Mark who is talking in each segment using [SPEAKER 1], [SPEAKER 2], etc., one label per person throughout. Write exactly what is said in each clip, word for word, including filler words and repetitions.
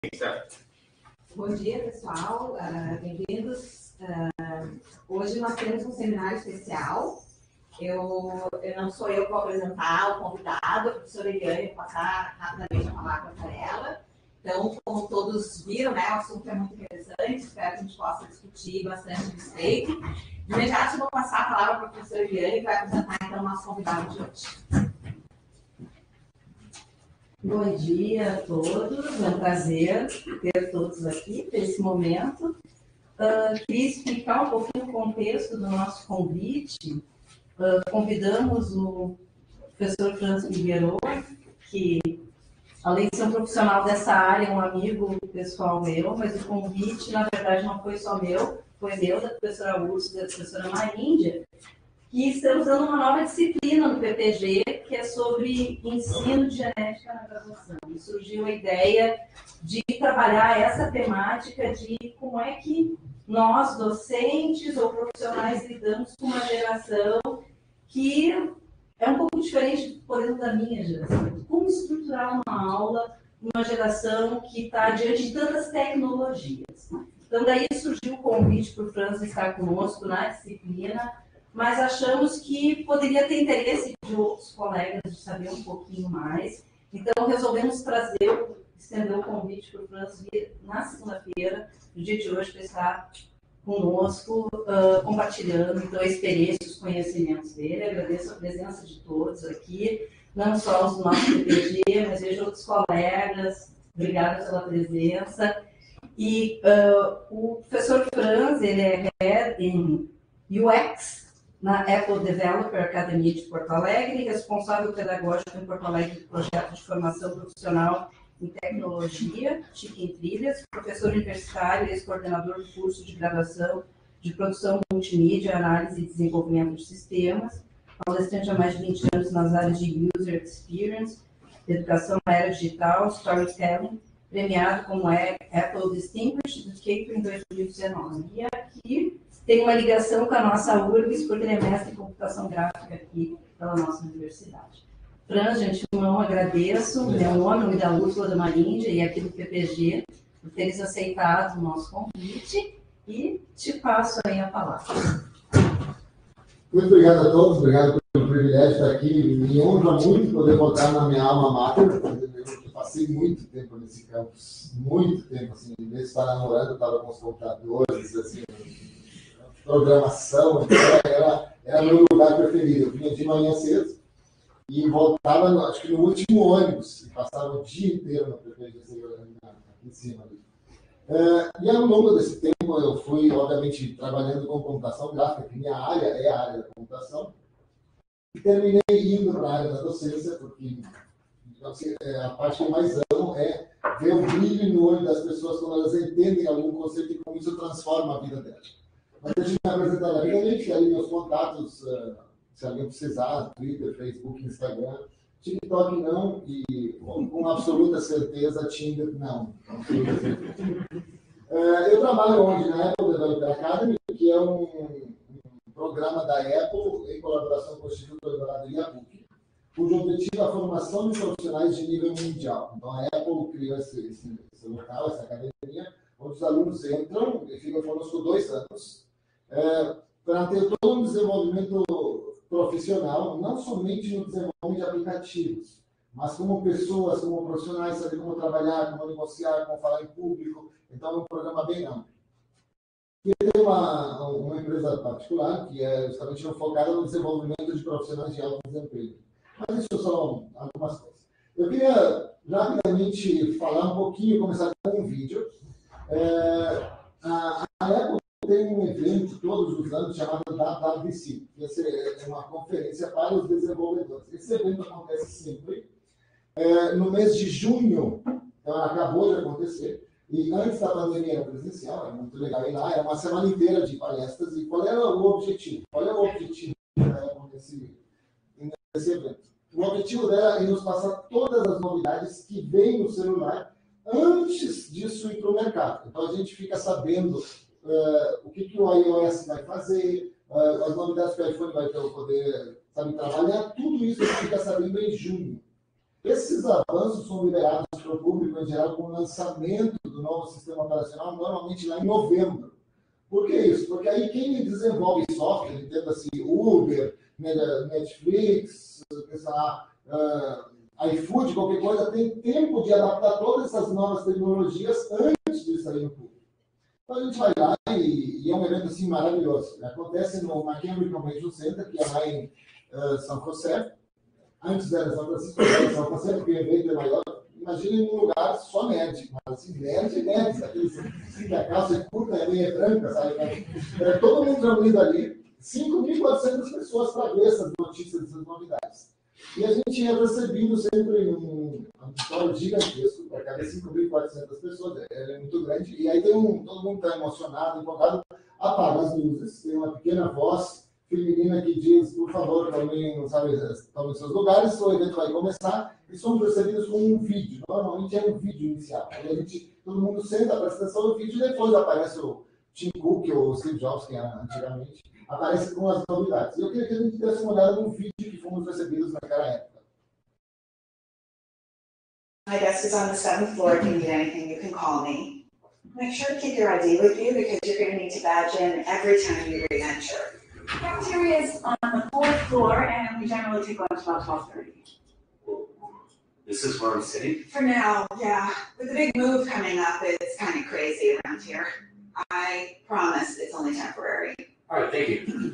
[SPEAKER 1] Bom dia, pessoal. Uh, Bem-vindos. Uh, hoje nós temos um seminário especial. Eu, eu não sou eu que vou apresentar o convidado, a professora Eliane, vou passar rapidamente a palavra para ela. Então, como todos viram, né, o assunto é muito interessante, espero que a gente possa discutir bastante a respeito. De imediato, eu vou passar a palavra para a professora Eliane, que vai apresentar então o nosso convidado de hoje.
[SPEAKER 2] Bom dia a todos, é um prazer ter todos aqui nesse momento. Uh, queria explicar um pouquinho o contexto do nosso convite. Uh, convidamos o professor Franz Figueroa, que, além de ser um profissional dessa área, é um amigo pessoal meu, mas o convite, na verdade, não foi só meu, foi meu, da professora Úrsula e da professora Maríndia, que estamos dando uma nova disciplina no P P G, que é sobre ensino de genética na graduação. E surgiu a ideia de trabalhar essa temática de como é que nós, docentes ou profissionais, lidamos com uma geração que é um pouco diferente, por exemplo, da minha geração. Como estruturar uma aula numa geração que está diante de tantas tecnologias. Então, daí surgiu o convite para o Franz estar conosco na disciplina, mas achamos que poderia ter interesse de outros colegas de saber um pouquinho mais. Então, resolvemos trazer, estender o convite para o Franz vir na segunda-feira, no dia de hoje, para estar conosco, uh, compartilhando então, a experiência e os conhecimentos dele. Agradeço a presença de todos aqui, não só os do nosso P P G, mas vejo outros colegas. Obrigada pela presença. E uh, o professor Franz, ele é Head em U X, na Apple Developer Academy de Porto Alegre, responsável pedagógico em Porto Alegre do projeto de formação profissional em tecnologia, Chique em Trilhas, professor universitário e ex-coordenador do curso de graduação de produção multimídia, análise e desenvolvimento de sistemas, palestrante há mais de vinte anos nas áreas de User Experience, educação na era digital, storytelling, premiado como Apple Distinguished Educator em dois mil e dezenove. E aqui tem uma ligação com a nossa U R B S, porque ele é mestre em computação gráfica aqui pela nossa universidade. Franz, gente, eu agradeço, em meu nome, nome da Úrsula, da Maríndia e aqui do P P G, por teres aceitado o nosso convite, e te passo aí a palavra.
[SPEAKER 3] Muito obrigado a todos, obrigado pelo privilégio de estar aqui. Me honra muito poder voltar na minha alma mater. Eu passei muito tempo nesse campus, muito tempo, assim, em vez de estar namorando, eu estava com os computadores, assim, programação, então era, era meu lugar preferido. Eu vinha de manhã cedo e voltava, no, acho que no último ônibus, e passava o dia inteiro no P P G aqui em cima. É, e ao longo desse tempo eu fui, obviamente, trabalhando com computação gráfica, que minha área é a área da computação, e terminei indo para a área da docência, porque assim, a parte que eu mais amo é ver o brilho no olho das pessoas quando elas entendem algum conceito e como isso transforma a vida delas. Mas deixa eu me apresentar rapidamente, aí meus contatos, uh, se alguém precisar, Twitter, Facebook, Instagram, TikTok não, e com, com absoluta certeza, Tinder não. Uh, eu trabalho onde? Na Apple Developer Academy, que é um, um programa da Apple em colaboração com o Instituto Eldorado e a P U C, cujo objetivo é a formação de profissionais de nível mundial. Então, a Apple criou esse, esse, esse local, essa academia, onde os alunos entram e ficam conosco dois anos, é, para ter todo um desenvolvimento profissional, não somente no desenvolvimento de aplicativos, mas como pessoas, como profissionais, saber como trabalhar, como negociar, como falar em público. Então, é um programa bem amplo. E tem uma, uma empresa particular que é justamente focada no desenvolvimento de profissionais de alto desempenho. Mas isso são algumas coisas. Eu queria rapidamente falar um pouquinho, começar com um vídeo. É, a, a Apple tem um evento todos os anos chamado W W D C, que é uma conferência para os desenvolvedores. Esse evento acontece sempre é, no mês de junho, então acabou de acontecer, e antes da pandemia era presencial, era muito legal ir lá, era uma semana inteira de palestras. E qual era o objetivo? Qual é o objetivo da Apple nesse, nesse evento? O objetivo dela é nos passar todas as novidades que vêm no celular antes disso ir para o mercado. Então, a gente fica sabendo uh, o que, que o iOS vai fazer, uh, as novidades que o iPhone vai ter o poder, sabe, trabalhar, tudo isso a gente fica sabendo em junho. Esses avanços são liberados para o público em geral com o lançamento do novo sistema operacional, normalmente lá em novembro. Por que isso? Porque aí quem desenvolve software, entenda-se Uber, Netflix, uh, iFood, qualquer coisa, tem tempo de adaptar todas essas novas tecnologias antes de sair no público. Então a gente vai lá e, e é um evento assim maravilhoso. Acontece no McHenry Convention Center, que é lá em uh, São José. Antes era São Francisco, era São José, porque o evento é maior. Imagine um lugar só nerd, mas assim, nerd, nerd, aqueles que a calça é curta e a meia é branca, sabe? É, todo mundo reunido ali, cinco mil e quatrocentas pessoas para ver essas notícias, essas novidades. E a gente ia recebendo sempre um auditório gigantesco, para cada cinco mil e quatrocentas pessoas, é, é muito grande, e aí tem um, todo mundo está emocionado, empolgado, apaga as luzes, tem uma pequena voz feminina que diz, por favor, tomem, sabe, tomem seus lugares, o evento vai começar, e somos recebidos com um vídeo, normalmente é um vídeo inicial, aí a gente, todo mundo senta, presta atenção no vídeo, e depois aparece o Tim Cook, ou o Steve Jobs, que era antigamente, aparece com as novidades. E eu queria que a gente desse uma olhada no vídeo que fomos recebidos naquela época.
[SPEAKER 4] My desk is on the seventh floor. If you need anything, you can call me. Make sure to keep your I D with you because you're going to need to badge in every time you re-enter.
[SPEAKER 5] Cafeteria is on the fourth floor, and we generally take lunch about twelve thirty.
[SPEAKER 4] This is where I'm sitting? For now, yeah. With the big move coming up, it's kind of crazy around here. I promise it's only temporary.
[SPEAKER 6] All right, thank you.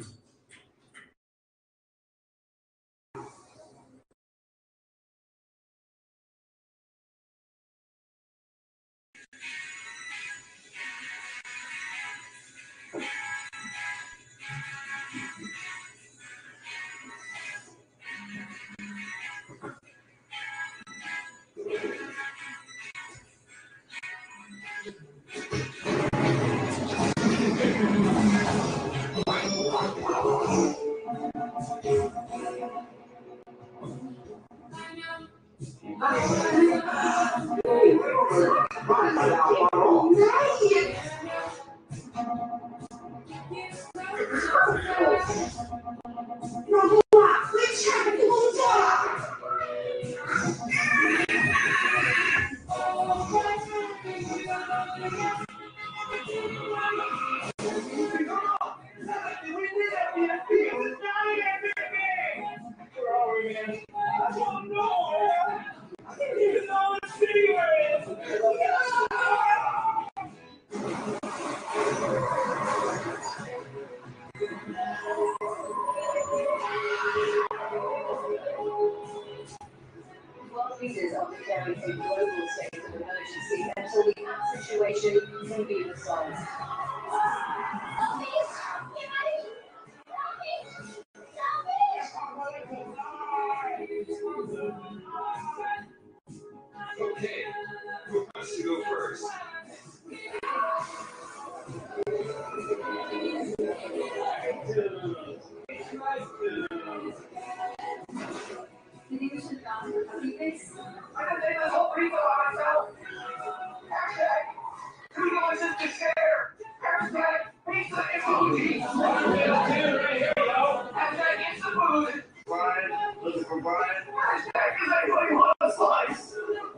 [SPEAKER 7] Pieces of the very global state of emergency until the situation can be resolved.
[SPEAKER 6] Okay, who wants to go first?
[SPEAKER 7] You think we should adopt a puppy face?
[SPEAKER 8] I can take this whole burrito by myself. Hashtag, who wants us to share? Hashtag, pizza emoji. Right here, yo. Hashtag, it's the food.
[SPEAKER 6] Brian, looking for Brian.
[SPEAKER 8] Hashtag, does anybody want a slice?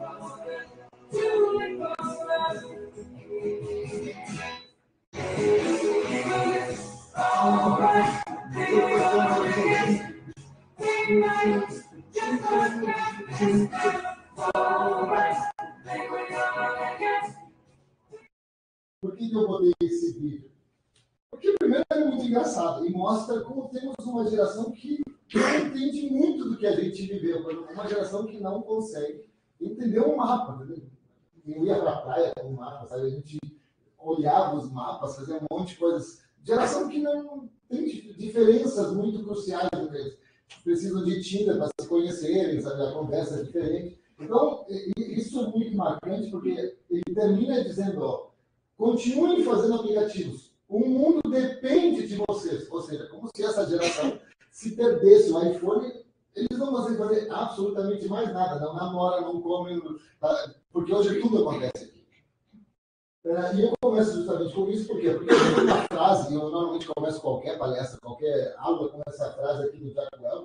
[SPEAKER 3] Por que eu botei esse vídeo? Porque, primeiro, é muito engraçado e mostra como temos uma geração que não entende muito do que a gente viveu, uma geração que não consegue entender um mapa. Entendeu? Eu ia para a praia com um mapa, sabe? A gente olhava os mapas, fazia um monte de coisas. Geração que não tem diferenças muito cruciais entre eles. Precisam de Tinder para se conhecerem, sabe? A conversa é diferente. Então, isso é muito marcante, porque ele termina dizendo, ó, continuem fazendo aplicativos. O mundo depende de vocês. Ou seja, como se essa geração se perdesse o iPhone, eles não conseguem fazer absolutamente mais nada. Não namora, não comem, porque hoje tudo acontece aqui. E eu começo justamente com isso, por quê? Porque eu tenho uma frase, eu normalmente começo qualquer palestra, qualquer aula com essa frase aqui do Jack Welch,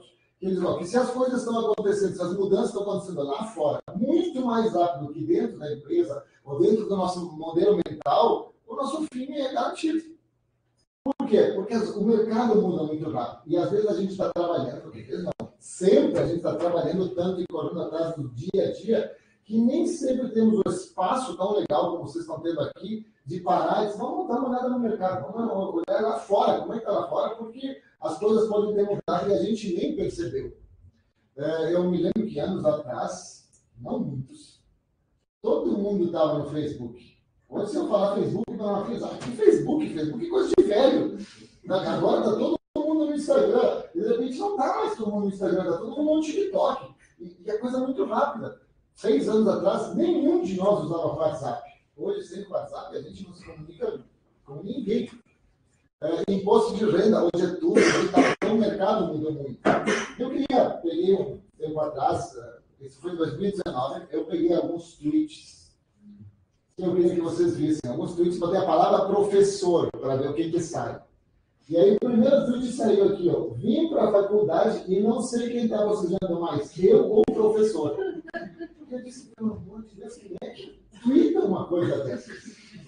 [SPEAKER 3] que eles vão, que se as coisas estão acontecendo, se as mudanças estão acontecendo lá fora, muito mais rápido que dentro da empresa, ou dentro do nosso modelo mental, o nosso fim é garantido. Por quê? Porque o mercado muda muito rápido. E às vezes a gente está trabalhando, porque às vezes não, sempre a gente está trabalhando tanto e correndo atrás do dia a dia, que nem sempre temos um espaço tão legal como vocês estão tendo aqui, de parar e dizer, vamos dar uma olhada no mercado, vamos olhar lá fora, como é que está lá fora, porque as coisas podem ter mudado e a gente nem percebeu. É, eu me lembro que anos atrás, não muitos, todo mundo estava no Facebook. Hoje, se eu falar Facebook, não, ah, que Facebook, Facebook é coisa de velho. Agora está todo mundo no Instagram. E de repente não está mais todo mundo no Instagram, está todo mundo no TikTok. E, e é coisa muito rápida. Seis anos atrás, nenhum de nós usava WhatsApp. Hoje, sem WhatsApp, a gente não se comunica com ninguém. É, imposto de renda, hoje é tudo, então o mercado mudou muito. Eu queria, peguei um tempo atrás, isso foi em dois mil e dezenove, eu peguei alguns tweets, que eu queria que vocês vissem, alguns tweets, botei a palavra professor, para ver o que que sai. E aí o primeiro tweet saiu aqui, ó, vim para a faculdade e não sei quem está bocejando mais, eu ou o professor. Eu disse, pelo amor de Deus, quem é que twitta uma coisa dessas?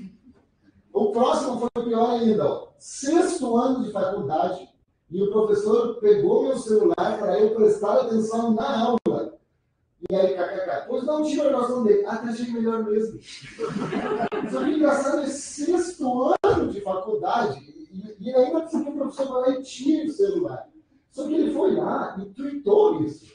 [SPEAKER 3] O próximo foi pior ainda, ó. Sexto ano de faculdade, e o professor pegou meu celular para eu prestar atenção na aula. E aí, kkk, pois não tinha a noção dele. Até achei melhor mesmo. Só que engraçado é sexto ano de faculdade, e, e ainda precisa que o professor vai lá e tire o celular. Só que ele foi lá e tweetou isso.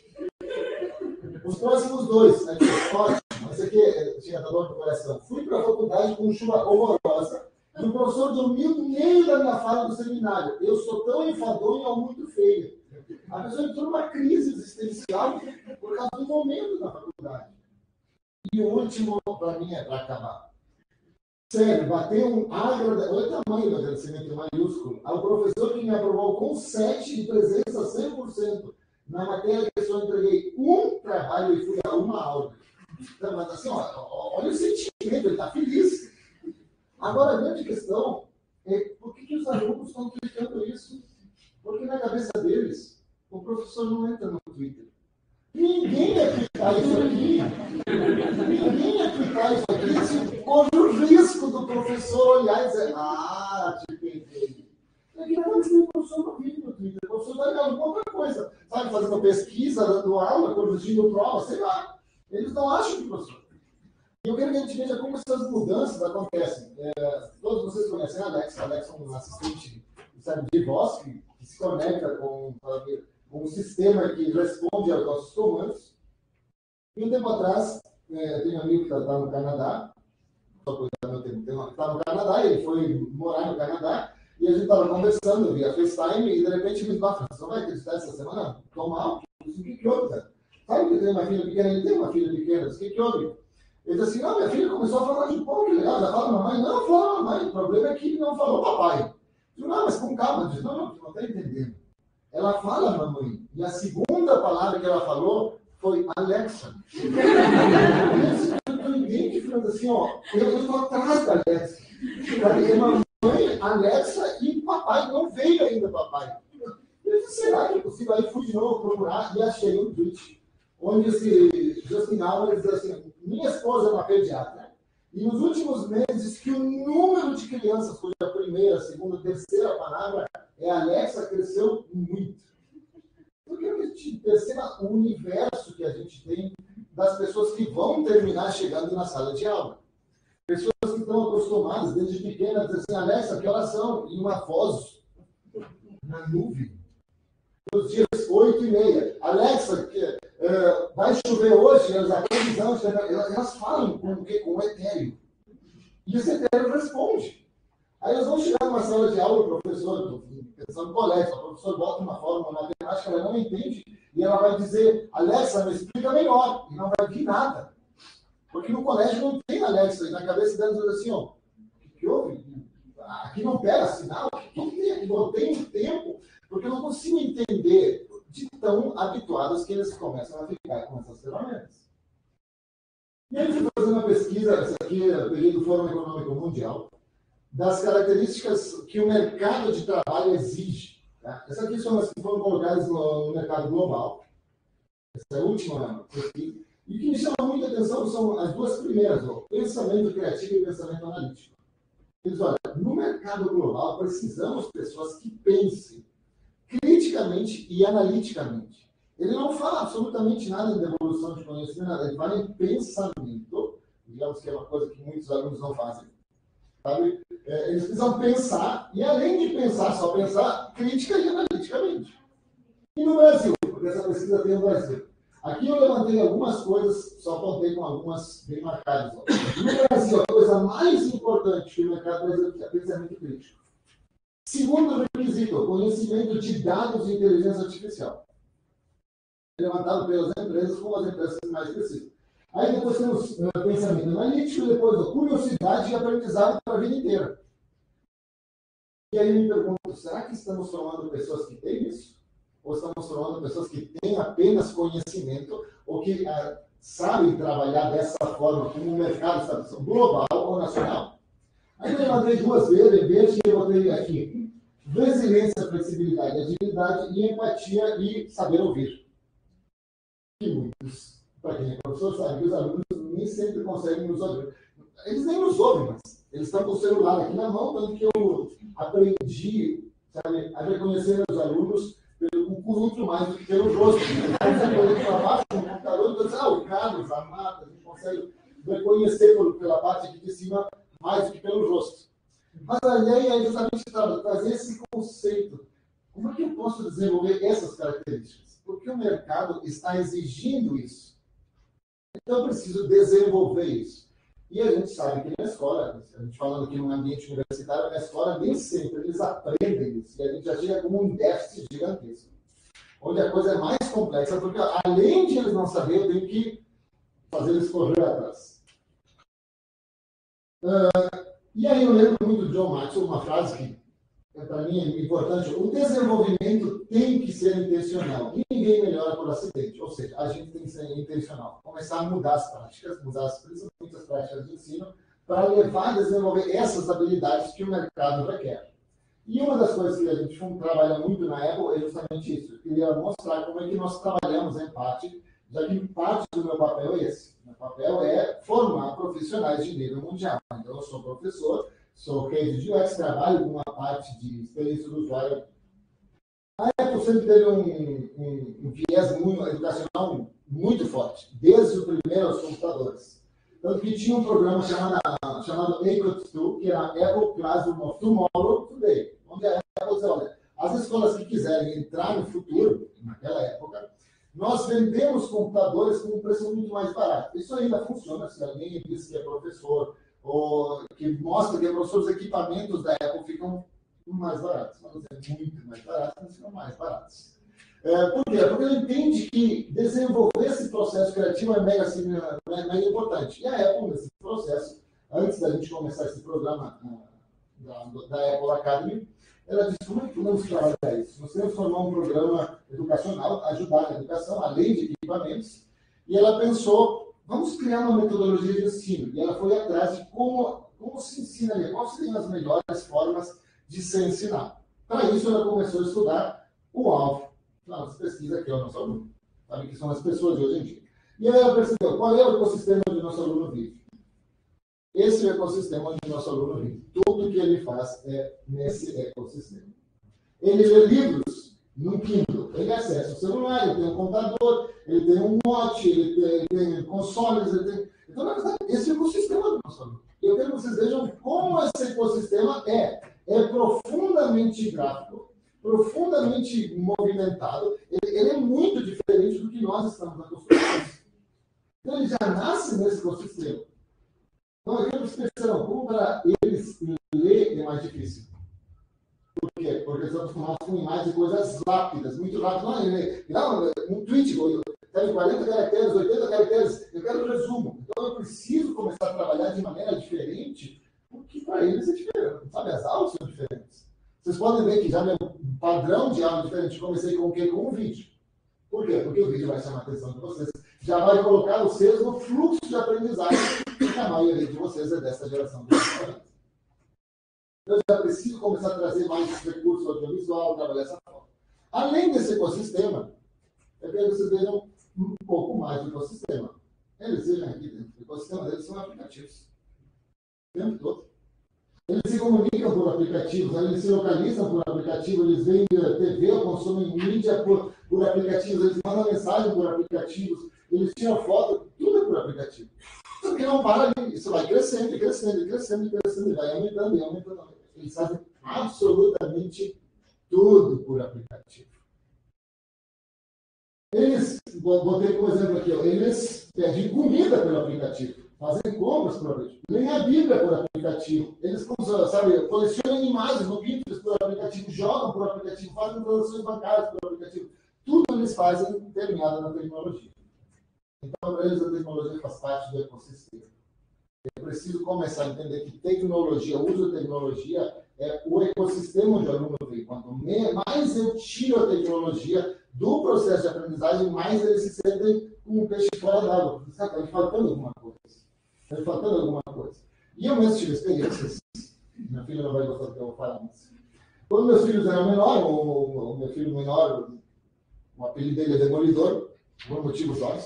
[SPEAKER 3] Os próximos dois, aqui, ótimo, esse aqui tinha dor do coração. Fui para a faculdade com chuva horrorosa, e o professor dormiu no meio da minha fala do seminário. Eu sou tão enfadonho ou muito feio. A pessoa entrou numa crise existencial por causa do momento da faculdade. E o último, para mim, é para acabar. Sério, bateu um agradecimento, olha o tamanho do agradecimento maiúsculo, ao professor que me aprovou com sete de presença cem por cento. Na matéria que eu só entreguei um trabalho e fui a uma aula. Então, mas assim, ó, olha o sentimento, ele está feliz. Agora, a grande questão é por que, que os alunos estão tweetando isso? Porque na cabeça deles, o professor não entra no Twitter. Ninguém ia tweetar isso aqui. Ninguém ia tweetar isso aqui se corre o risco do professor olhar e dizer, ah, te peguei. Aqui não pode ser o professor no vídeo no Twitter. O professor está ligado com outra coisa. Sabe, fazendo pesquisa, dando aula, corrigindo prova, sei lá. Eles não acham que o professor. E eu quero que a gente veja como essas mudanças acontecem. É, todos vocês conhecem a Alexa. A Alexa é um assistente sabe, de voz que, que se conecta com, com um sistema que responde aos nossos comandos. E um tempo atrás, é, eu tenho um amigo que está tá no Canadá, só cuidar meu tempo, está no Canadá, ele foi morar no Canadá, e a gente estava conversando via FaceTime, e de repente ele me falou, você não vai acreditar essa semana? Tô mal, o que que houve, cara? Sabe que eu tenho uma filha pequena? Ele tem uma filha pequena, o que que houve? Ele disse assim, não, minha filha começou a falar de pão, que legal, já fala mamãe. Não, fala mamãe, o problema é que não falou papai. Eu não, mas com calma, disse, não, não, tu não está entendendo. Ela fala mamãe, e a segunda palavra que ela falou foi Alexa. Eu estou identificando assim, ó, eu estou atrás da Alexa. Porque mamãe, Alexa e papai, não veio ainda papai. Eu disse, será que é possível? Aí fui de novo procurar e achei um tweet onde esse Justin Alves diz assim, minha esposa é uma pediatra, e nos últimos meses que o número de crianças cuja primeira, segunda, terceira palavra é Alexa cresceu muito. Eu quero que a gente perceba o universo que a gente tem das pessoas que vão terminar chegando na sala de aula. Pessoas que estão acostumadas, desde pequenas, a dizer assim, Alexa, que horas são? E uma voz na nuvem. Nos dias oito e meia. Alexa, que, uh, vai chover hoje, elas, a previsão, elas, elas falam com o quê? Com o etéreo. E esse etéreo responde. Aí elas vão chegar numa sala de aula, o professor, pensando no colégio, o professor bota uma fórmula matemática, ela não entende, e ela vai dizer, Alexa, me explica melhor, e não vai vir nada. Porque no colégio não tem Alexa, e na cabeça delas diz assim, ó, o que houve? Aqui não pega sinal, o que tem aqui? Não tem tempo, porque eu não consigo entender de tão habituadas que eles começam a ficar com essas ferramentas. E aí eu fui fazer uma pesquisa, essa aqui eu peguei do Fórum Econômico Mundial, das características que o mercado de trabalho exige. Tá? Essas aqui são as que foram colocadas no, no mercado global. Essa é a última aqui. E o que me chama muita atenção são as duas primeiras, ó, pensamento criativo e pensamento analítico. Eles olha, no mercado global precisamos de pessoas que pensem criticamente e analiticamente. Ele não fala absolutamente nada de evolução de conhecimento, ele fala em pensamento, digamos que é uma coisa que muitos alunos não fazem. Sabe? É, eles precisam pensar, e além de pensar, só pensar crítica e analiticamente. E no Brasil, porque essa pesquisa tem no Brasil. Aqui eu levantei algumas coisas, só apontei com algumas bem marcadas. Ó. No Brasil, a coisa mais importante que o mercado brasileiro é pensamento crítico. Segundo requisito, conhecimento de dados e inteligência artificial. Levantado pelas empresas como as empresas mais precisam. Aí depois temos uh, pensamento analítico, e depois ó, curiosidade e aprendizado para a vida inteira. E aí eu me pergunto, será que estamos formando pessoas que têm isso? Ou estamos formando pessoas que têm apenas conhecimento ou que uh, sabem trabalhar dessa forma como um mercado estabeleceu, global ou nacional? Aí eu levantei duas vezes, em vez de eu botei aqui resiliência, flexibilidade, agilidade e empatia e saber ouvir. E muitos, para quem é professor, sabe que os alunos nem sempre conseguem nos ouvir. Eles nem nos ouvem, mas eles estão com o celular aqui na mão, tanto que eu aprendi, sabe, a reconhecer os alunos pelo currículo mais do que pelo rosto. Aí você olha para baixo no computador e diz, ah, o Carlos, a Marta, a gente consegue reconhecer por, pela parte aqui de cima mais do que pelo rosto. Mas a ideia é justamente trazer esse conceito. Como é que eu posso desenvolver essas características? Porque o mercado está exigindo isso. Então eu preciso desenvolver isso. E a gente sabe que na escola, a gente falando aqui no ambiente universitário, na escola nem sempre eles aprendem isso. E a gente já chega com um déficit gigantesco. Onde a coisa é mais complexa, porque além de eles não saberem, eu tenho que fazer eles correr atrás. Uh, e aí eu lembro muito do John Maxwell, uma frase que para mim é importante. O desenvolvimento tem que ser intencional. E ninguém melhora por acidente. Ou seja, a gente tem que ser intencional. Começar a mudar as práticas, mudar as, principalmente as práticas de ensino, para levar a desenvolver essas habilidades que o mercado requer. E uma das coisas que a gente trabalha muito na Apple é justamente isso. Eu queria mostrar como é que nós trabalhamos em parte, já que parte do meu papel é esse. Meu papel é formar profissionais de nível mundial. Então, eu sou professor, sou head de U X, trabalho com uma parte de experiência do usuário. A Apple sempre teve um, um, um viés muito, educacional muito forte, desde o primeiro aos computadores. Tanto que tinha um programa chamado, chamado A C O T dois, que era Apple Classroom of Tomorrow Today, onde a Apple dizia, olha, as escolas que quiserem entrar no futuro, naquela época, nós vendemos computadores com um preço muito mais barato. Isso ainda funciona, se alguém diz que é professor, ou que mostra que os equipamentos da Apple ficam mais baratos. Não é muito mais baratos, mas ficam mais baratos. É, por quê? Porque ele entende que desenvolver esse processo criativo é mega, assim, é mega importante. E a Apple, nesse processo, antes da gente começar esse programa uh, da, da Apple Academy, ela disse, como é que vamos trabalhar isso? Nós temos que formar um programa educacional, ajudar na educação, além de equipamentos, e ela pensou, vamos criar uma metodologia de ensino. E ela foi atrás de como, como se ensina, quais seriam as melhores formas de se ensinar. Para isso, ela começou a estudar o alvo. Nossa pesquisa aqui é o nosso aluno. Sabe que são as pessoas de hoje em dia. E aí ela percebeu, qual é o ecossistema onde o nosso aluno vive? Esse é o ecossistema onde o nosso aluno vive. Tudo que ele faz é nesse ecossistema. Ele lê livros no Kindle, ele acessa o celular, ele tem um computador, ele tem um watch, ele tem, ele tem consoles, ele tem... Então, na verdade, esse é o ecossistema do nosso aluno. Eu quero que vocês vejam como esse ecossistema é. É profundamente gráfico, profundamente movimentado, ele, ele é muito diferente do que nós estamos acostumados. Então, ele já nasce nesse ecossistema. Então, aqui eles perceberam como para eles ler é mais difícil. Por quê? Porque eles estão acostumados com imagens e coisas rápidas, muito rápidas. Não, não, um tweet, tem quarenta caracteres, oitenta caracteres, eu quero resumo. Então, eu preciso começar a trabalhar de maneira diferente, porque para eles é diferente. Sabe, as aulas são diferentes. Vocês podem ver que já meu padrão de aula é diferente. Comecei com o quê? Com um vídeo. Por quê? Porque o vídeo vai chamar a atenção de vocês. Já vai colocar vocês no fluxo de aprendizagem que a maioria de vocês é dessa geração de aprendizagem. Eu já preciso começar a trazer mais recursos audiovisual, trabalhar essa forma. Além desse ecossistema, eu quero que vocês vejam um pouco mais do ecossistema. Eles vejam aqui dentro. O ecossistema deles são aplicativos. O tempo todo. Eles se comunicam por aplicativos, eles se localizam por aplicativo, eles veem T V, consomem mídia por, por aplicativos, eles mandam mensagem por aplicativos, eles tiram foto, tudo é por aplicativo. Só que não para ali, isso vai crescendo, crescendo, crescendo, crescendo, vai aumentando e aumentando. Eles fazem absolutamente tudo por aplicativo. Eles, botei como exemplo aqui, ó, eles pedem comida pelo aplicativo, fazem compras por aplicativo, leem a Bíblia por aplicativo, eles sabe, colecionam imagens no Pinterest por aplicativo, jogam por aplicativo, fazem transações bancárias por aplicativo. Tudo eles fazem interligado na tecnologia. Então, para eles, a tecnologia faz parte do ecossistema. É preciso começar a entender que tecnologia, o uso da tecnologia, é o ecossistema onde o aluno vem. Quanto mais eu tiro a tecnologia do processo de aprendizagem, mais eles se sentem como um peixe fora d'água. Está lhe faltando alguma coisa. Está lhe faltando alguma coisa. E eu mesmo tive experiências. Minha filha não vai gostar do que eu vou falar, mas... Quando meus filhos eram menores, o, o, o meu filho menor, o apelido dele é Demolidor, por motivos óbvios.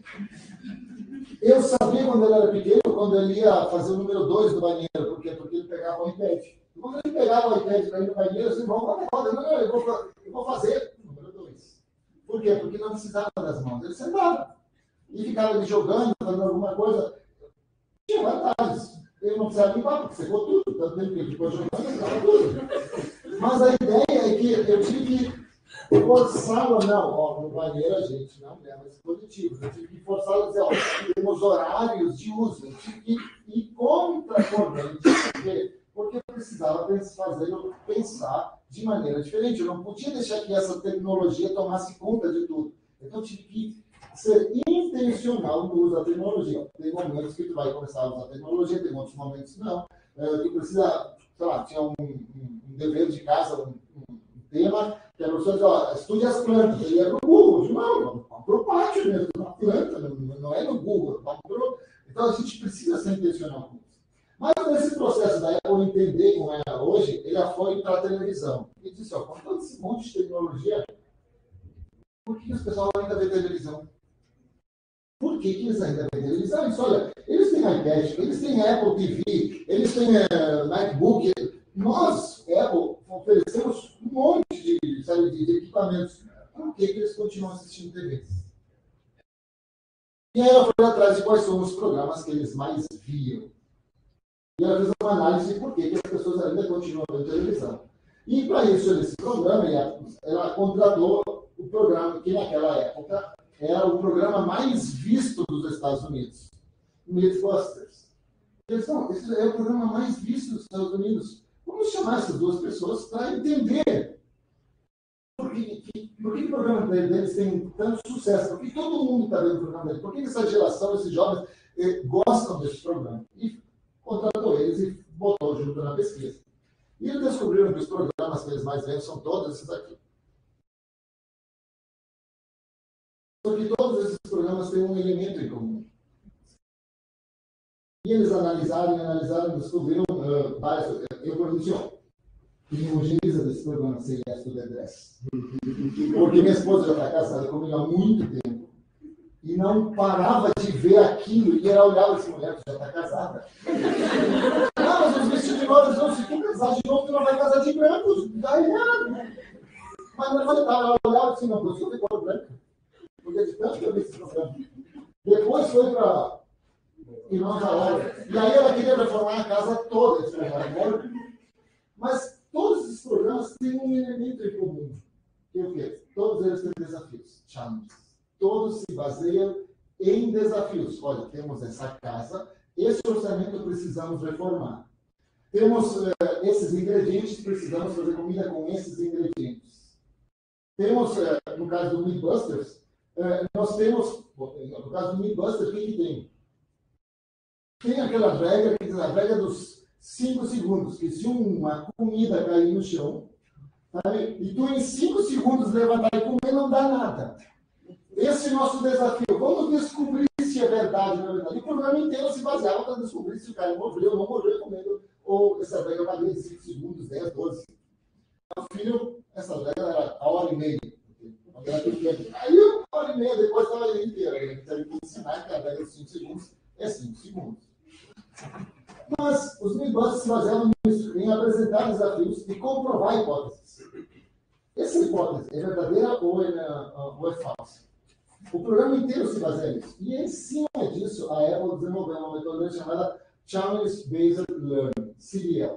[SPEAKER 3] Eu sabia quando ele era pequeno, quando ele ia fazer o número dois do banheiro. Por quê? Porque ele pegava o iPad. E quando ele pegava o iPad para ir no banheiro, eu disse, vamos lá, não, não, eu vou, eu vou fazer o número dois. Por quê? Porque não precisava das mãos. Ele sentava e ficava ali jogando, fazendo alguma coisa. Tinha vantagens. Ele não precisava limpar, porque secou tudo. Tanto tempo que ele ficou jogando, secava tudo. Mas a ideia é que eu tive que forçá-lo, não, ó, no banheiro a gente não leva dispositivos. Eu tive que forçá-lo a dizer, ó, temos horários de uso. Eu tive que ir contra a corrente. Por quê? Porque eu precisava fazê-lo pensar de maneira diferente. Eu não podia deixar que essa tecnologia tomasse conta de tudo. Então eu tive que ser intencional no uso da tecnologia. Tem momentos que tu vai começar a usar a tecnologia, tem outros momentos que não. Tu precisa, sei lá, tinha um, um, um dever de casa, um, um tema, que a professora diz, ó, estude as plantas. Ele ia para o Google. Eu não, vamos para o pátio mesmo, uma planta, não, não é no Google. Vamos pro... Então, a gente precisa ser intencional com isso. Mas, nesse processo da Apple entender como é hoje, ele já foi para a televisão. E disse, ó, com todo esse monte de tecnologia, por que os pessoal ainda vê televisão? Por que, que eles ainda vê televisão? Eles, olha, eles têm iPad, eles têm Apple T V, eles têm uh, MacBook. Nós, Apple, oferecemos um monte de, sabe, de equipamentos. Por que, que eles continuam assistindo T V? E aí ela foi atrás de quais são os programas que eles mais viam. E ela fez uma análise de por que, que as pessoas ainda continuam vendo televisão. E para isso, nesse programa, ela, ela contratou o programa que naquela época era o programa mais visto dos Estados Unidos, Mythbusters. Eles não, esse é o programa mais visto dos Estados Unidos. Vamos chamar essas duas pessoas para entender por que, que, por que o programa deles tem tanto sucesso, por que todo mundo está vendo o programa deles, por que essa geração, esses jovens, eh, gostam desse programa. E contratou eles e botou junto na pesquisa. E eles descobriram que os programas que eles mais veem são todos esses aqui. Só que todos esses programas têm um elemento em comum. E eles analisaram, analisaram, descobriram uh, várias. Eu perguntei, ó, quem utiliza desse programa se ele é estudante? Porque minha esposa já está casada comigo há muito tempo. E não parava de ver aquilo. E ela olhava essa mulher que já está casada. Ah, mas os vestidos de noiva, não, se tu casar de novo, tu não vai casar de branco. Daí era. Mas não falei, ela olhava assim, não, eu sou de cor branca. Porque de tanto que eu vi esse programa. Depois foi para Irmã Jaora. E aí ela queria reformar a casa toda, esse programa. Mas todos esses programas têm um elemento em comum. Que é o quê? Todos eles têm desafios, challenges. Todos se baseiam em desafios. Olha, temos essa casa, esse orçamento precisamos reformar. Temos uh, esses ingredientes, precisamos fazer comida com esses ingredientes. Temos, uh, no caso do Mythbusters, uh, nós temos, no caso do Mythbusters, o que, que tem? Tem aquela regra, que diz a regra dos cinco segundos, que se uma comida cair no chão, sabe, e tu em cinco segundos levantar e comer, não dá nada. Esse é o nosso desafio. Vamos descobrir se é verdade ou não é verdade. E o programa inteiro se baseava para descobrir se o cara morreu ou não morreu comendo, ou essa regra valia de cinco segundos, dez, doze. O filho Essa regra era a hora e meia. Quando era pequeno. Aí, uma hora e meia, depois estava a inteira. A gente teve que ensinar que a regra de cinco segundos é cinco segundos. Mas os Mythbusters se baseavam nisso, em apresentar desafios e comprovar hipóteses. Essa hipótese é verdadeira ou é, ou é falsa? O programa inteiro se baseia nisso. E em cima disso, a Apple desenvolveu uma metodologia chamada Challenge Based Learning, C B L,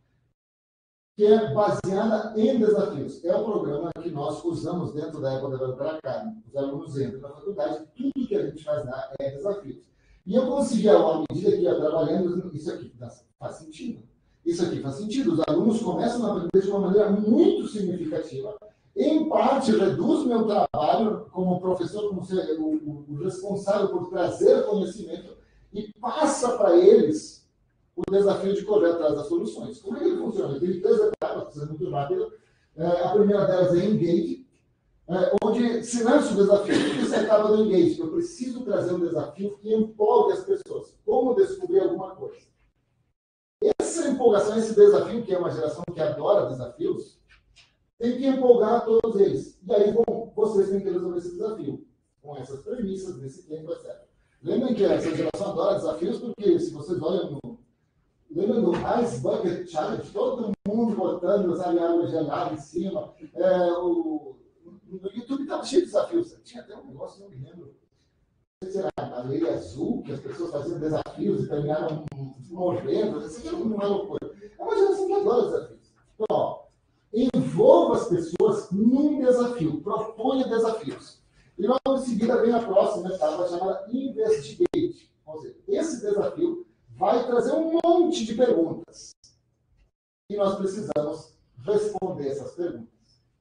[SPEAKER 3] que é baseada em desafios. É o programa que nós usamos dentro da Apple Developer Academy. Os alunos entram na faculdade, tudo que a gente faz lá é desafios. E eu consegui, à medida que ia trabalhando, isso aqui faz sentido. Isso aqui faz sentido. Os alunos começam a aprender de uma maneira muito significativa. Em parte, reduz meu trabalho como professor, como ser o, o, o responsável por trazer conhecimento e passa para eles o desafio de correr atrás das soluções. Como é que ele funciona? Tem três etapas, precisa ser muito rápido. É, a primeira delas é Engage, é, onde se lança o desafio. O que você acaba do Engage? Eu preciso trazer um desafio que empolgue as pessoas. Como descobrir alguma coisa? Essa empolgação, esse desafio, que é uma geração que adora desafios, tem que empolgar todos eles. E aí, bom, vocês têm que resolver esse desafio, com essas premissas, nesse tempo, etcétera. Lembrem que essa geração adora desafios, porque se vocês olham no... Lembra do Ice Bucket Challenge? Todo mundo botando, sabe, água gelada em cima. É, o... No YouTube estava cheio de desafios. Tinha até um negócio, não me lembro. Será a lei azul, que as pessoas faziam desafios e terminaram morrendo. Isso aqui é uma loucura. É uma geração que adora desafios. Então, ó, envolva as pessoas num desafio. Proponha desafios. E logo em seguida vem a próxima etapa chamada Investigate. Ou seja, esse desafio vai trazer um monte de perguntas. E nós precisamos responder essas perguntas.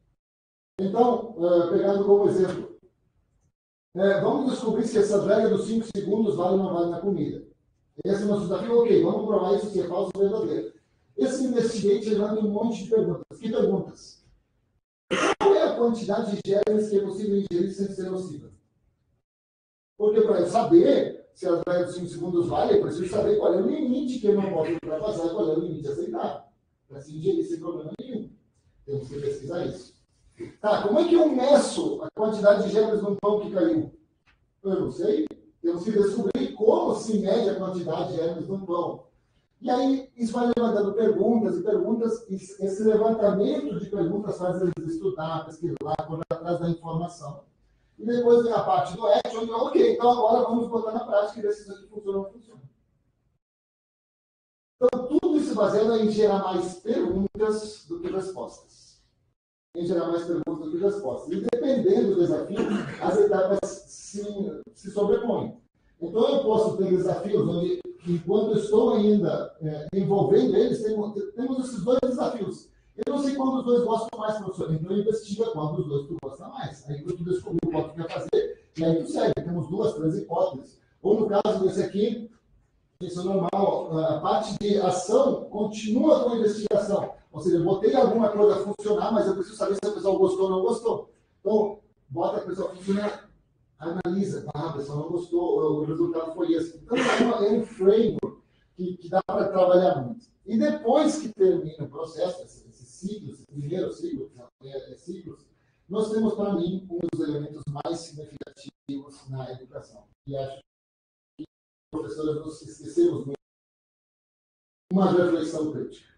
[SPEAKER 3] Então, uh, pegando como exemplo, é, vamos descobrir se essa regra dos cinco segundos vale ou não vale na comida. Esse é o nosso desafio. Ok, vamos provar isso se é falso ou verdadeiro. Esse investigate levanta um monte de perguntas. Que perguntas? Qual é a quantidade de germes que é possível ingerir sem ser nociva? Porque para eu saber se as regras dos cinco segundos valem, eu preciso saber qual é o limite que eu não posso ultrapassar e qual é o limite aceitável. Para se ingerir sem problema nenhum. Temos que pesquisar isso. Tá, como é que eu meço a quantidade de germes no pão que caiu? Eu não sei. Temos que descobrir como se mede a quantidade de germes no pão. E aí, isso vai levantando perguntas e perguntas. Esse levantamento de perguntas faz eles estudar, pesquisar, correr atrás da informação. E depois vem a parte do action, onde, ok, então agora vamos botar na prática e ver se isso aqui funciona ou não funciona. Então, tudo isso baseado em gerar mais perguntas do que respostas. Em gerar mais perguntas do que respostas. E dependendo do desafio, as etapas se, se sobrepõem. Então, eu posso ter desafios onde, enquanto estou ainda é, envolvendo eles, temos, temos esses dois desafios. Eu não sei qual dos dois gosto mais, professor. Então, investiga qual dos dois tu gosta mais. Aí tu descobriu qual tu quer fazer, e aí tu segue. Temos duas, três hipóteses. Ou, no caso desse aqui, isso é normal, a parte de ação continua com a investigação. Ou seja, eu botei alguma coisa a funcionar, mas eu preciso saber se a pessoa gostou ou não gostou. Então, bota a pessoa funcionar, analisa. Ah, a pessoa não gostou, o resultado foi esse. Então, é um framework que, que dá para trabalhar muito. E depois que termina o processo, esse, esse ciclo, esse primeiro ciclo, é, é ciclos, nós temos, para mim, um dos elementos mais significativos na educação. E acho que, professores, nós esquecemos muito. Uma reflexão crítica.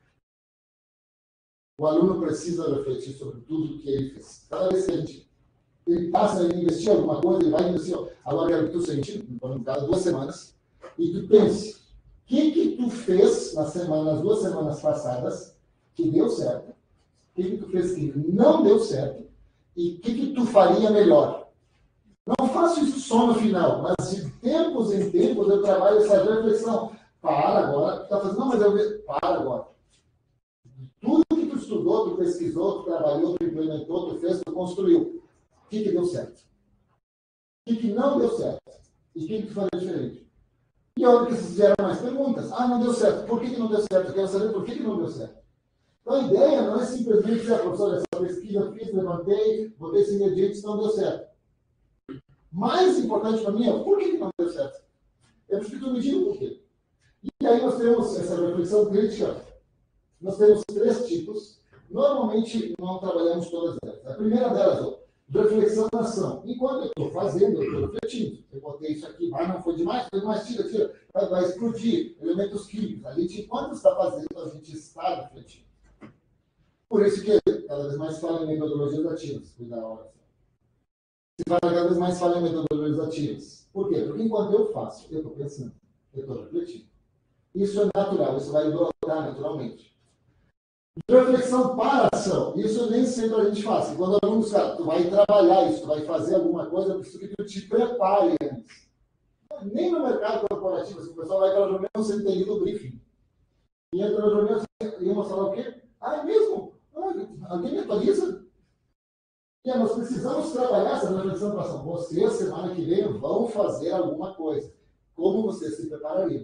[SPEAKER 3] O aluno precisa refletir sobre tudo que ele fez. Cada vez que a gente, ele passa a investir alguma coisa, ele vai investir, agora quero que tu sente, no caso, duas semanas, e tu pense, o que que tu fez nas, semanas, nas duas semanas passadas que deu certo? O que que tu fez que não deu certo? E o que que tu faria melhor? Não faço isso só no final, mas de tempos em tempos eu trabalho essa reflexão. Para agora, tu está fazendo, não, mas eu... Para agora. Tudo que tu estudou, tu pesquisou, tu trabalhou, tu implementou, tu fez, tu construiu. O que que deu certo? O que que não deu certo? E o que que tu faria diferente? E olha que se geram mais perguntas. Ah, não deu certo. Por que que não deu certo? Eu quero saber por que que não deu certo. Então a ideia não é simplesmente dizer, professor, essa pesquisa eu fiz, levantei, botei esse ingrediente, não deu certo. Mais importante para mim é por que que não deu certo? É porque tu me diga o porquê. E aí nós temos essa reflexão crítica. Nós temos três tipos. Normalmente, não trabalhamos todas elas. A primeira delas, ó, reflexão na ação. Enquanto eu estou fazendo, eu estou refletindo. Eu botei isso aqui, ah, não foi demais, foi demais, tira, tira, vai, vai explodir. Elementos químicos. A gente, enquanto está fazendo, a gente está refletindo. Por isso que cada vez mais fala em metodologias ativas. Cuidar da hora. Se fala cada vez mais fala em metodologias ativas. Por quê? Porque enquanto eu faço, eu estou pensando, eu estou refletindo. Isso é natural, isso vai brotar naturalmente. Reflexão para ação. Isso nem sempre a gente faz. Quando o aluno diz, tu vai trabalhar isso, tu vai fazer alguma coisa, preciso que tu te prepare antes. Nem no mercado corporativo, assim, o pessoal vai para a reunião sem ter lido o briefing. E entra na reunião e vamos falar o quê? Ah, é mesmo? Ah, alguém me atualiza? E nós precisamos trabalhar essa reflexão para ação. Vocês, semana que vem, vão fazer alguma coisa. Como vocês se preparariam?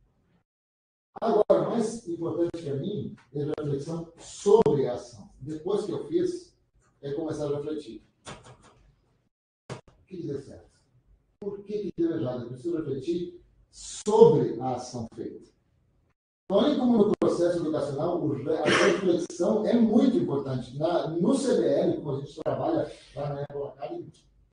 [SPEAKER 3] Agora, o mais importante para mim é a reflexão sobre a ação. Depois que eu fiz, é começar a refletir. O que deu certo? Por que deu errado? Eu preciso refletir sobre a ação feita. Então, olhem como no processo educacional, a reflexão é muito importante. Na, no C B L, como a gente trabalha lá na Apple Academy,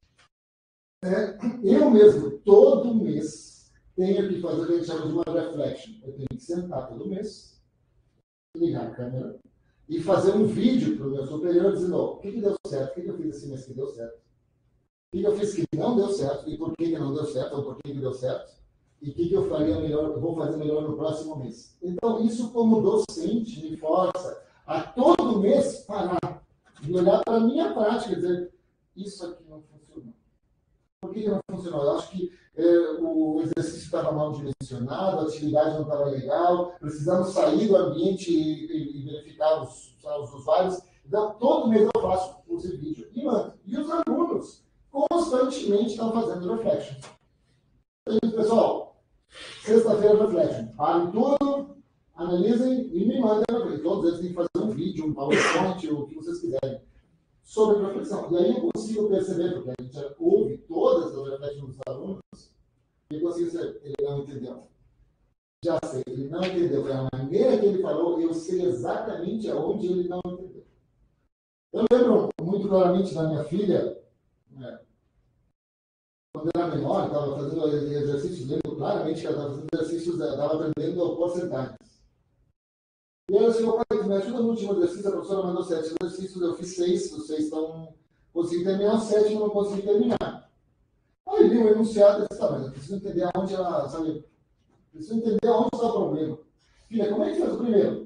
[SPEAKER 3] é, eu mesmo, todo mês, tenho que fazer o que a gente chama de uma reflection. Eu tenho que sentar todo mês, ligar a câmera e fazer um vídeo para o meu superior dizendo, oh, o que, que deu certo, o que, que eu fiz esse mês que deu certo, o que, que eu fiz que não deu certo e por que, que não deu certo ou por que, que deu certo e o que, que eu faria melhor, vou fazer melhor no próximo mês. Então, isso como docente me força a todo mês parar e olhar para a minha prática e dizer, isso aqui não funcionou. Por que, que não funcionou? Eu acho que é, o exercício estava mal dimensionado, a atividade não estava legal, precisamos sair do ambiente e, e, e verificar os, os usuários. Então, todo mês eu faço esse vídeo e mando. E os alunos constantemente estão fazendo reflection. Então, pessoal, sexta-feira reflection. Parem tudo, analisem e me mandem. Todos eles têm que fazer um vídeo, um PowerPoint, o que vocês quiserem, sobre reflexão. E aí eu consigo perceber, porque a gente ouve todas as reflexões dos alunos, e eu consigo dizer, ele não entendeu. Já sei, ele não entendeu. É a maneira que ele falou, eu sei exatamente aonde ele não entendeu. Eu lembro muito claramente da minha filha, né, quando era menor, estava fazendo exercícios, lembro claramente que ela estava fazendo exercícios, estava aprendendo porcentagens. E ela chegou, pai, me ajuda no último exercício, a professora mandou sete exercícios, eu fiz seis, os seis estão... Consegui terminar, o sétimo não consegui terminar. Aí li o enunciado e disse, tá, mas eu preciso entender aonde ela, sabe, preciso entender aonde está o problema. Filha, como é que faz o primeiro?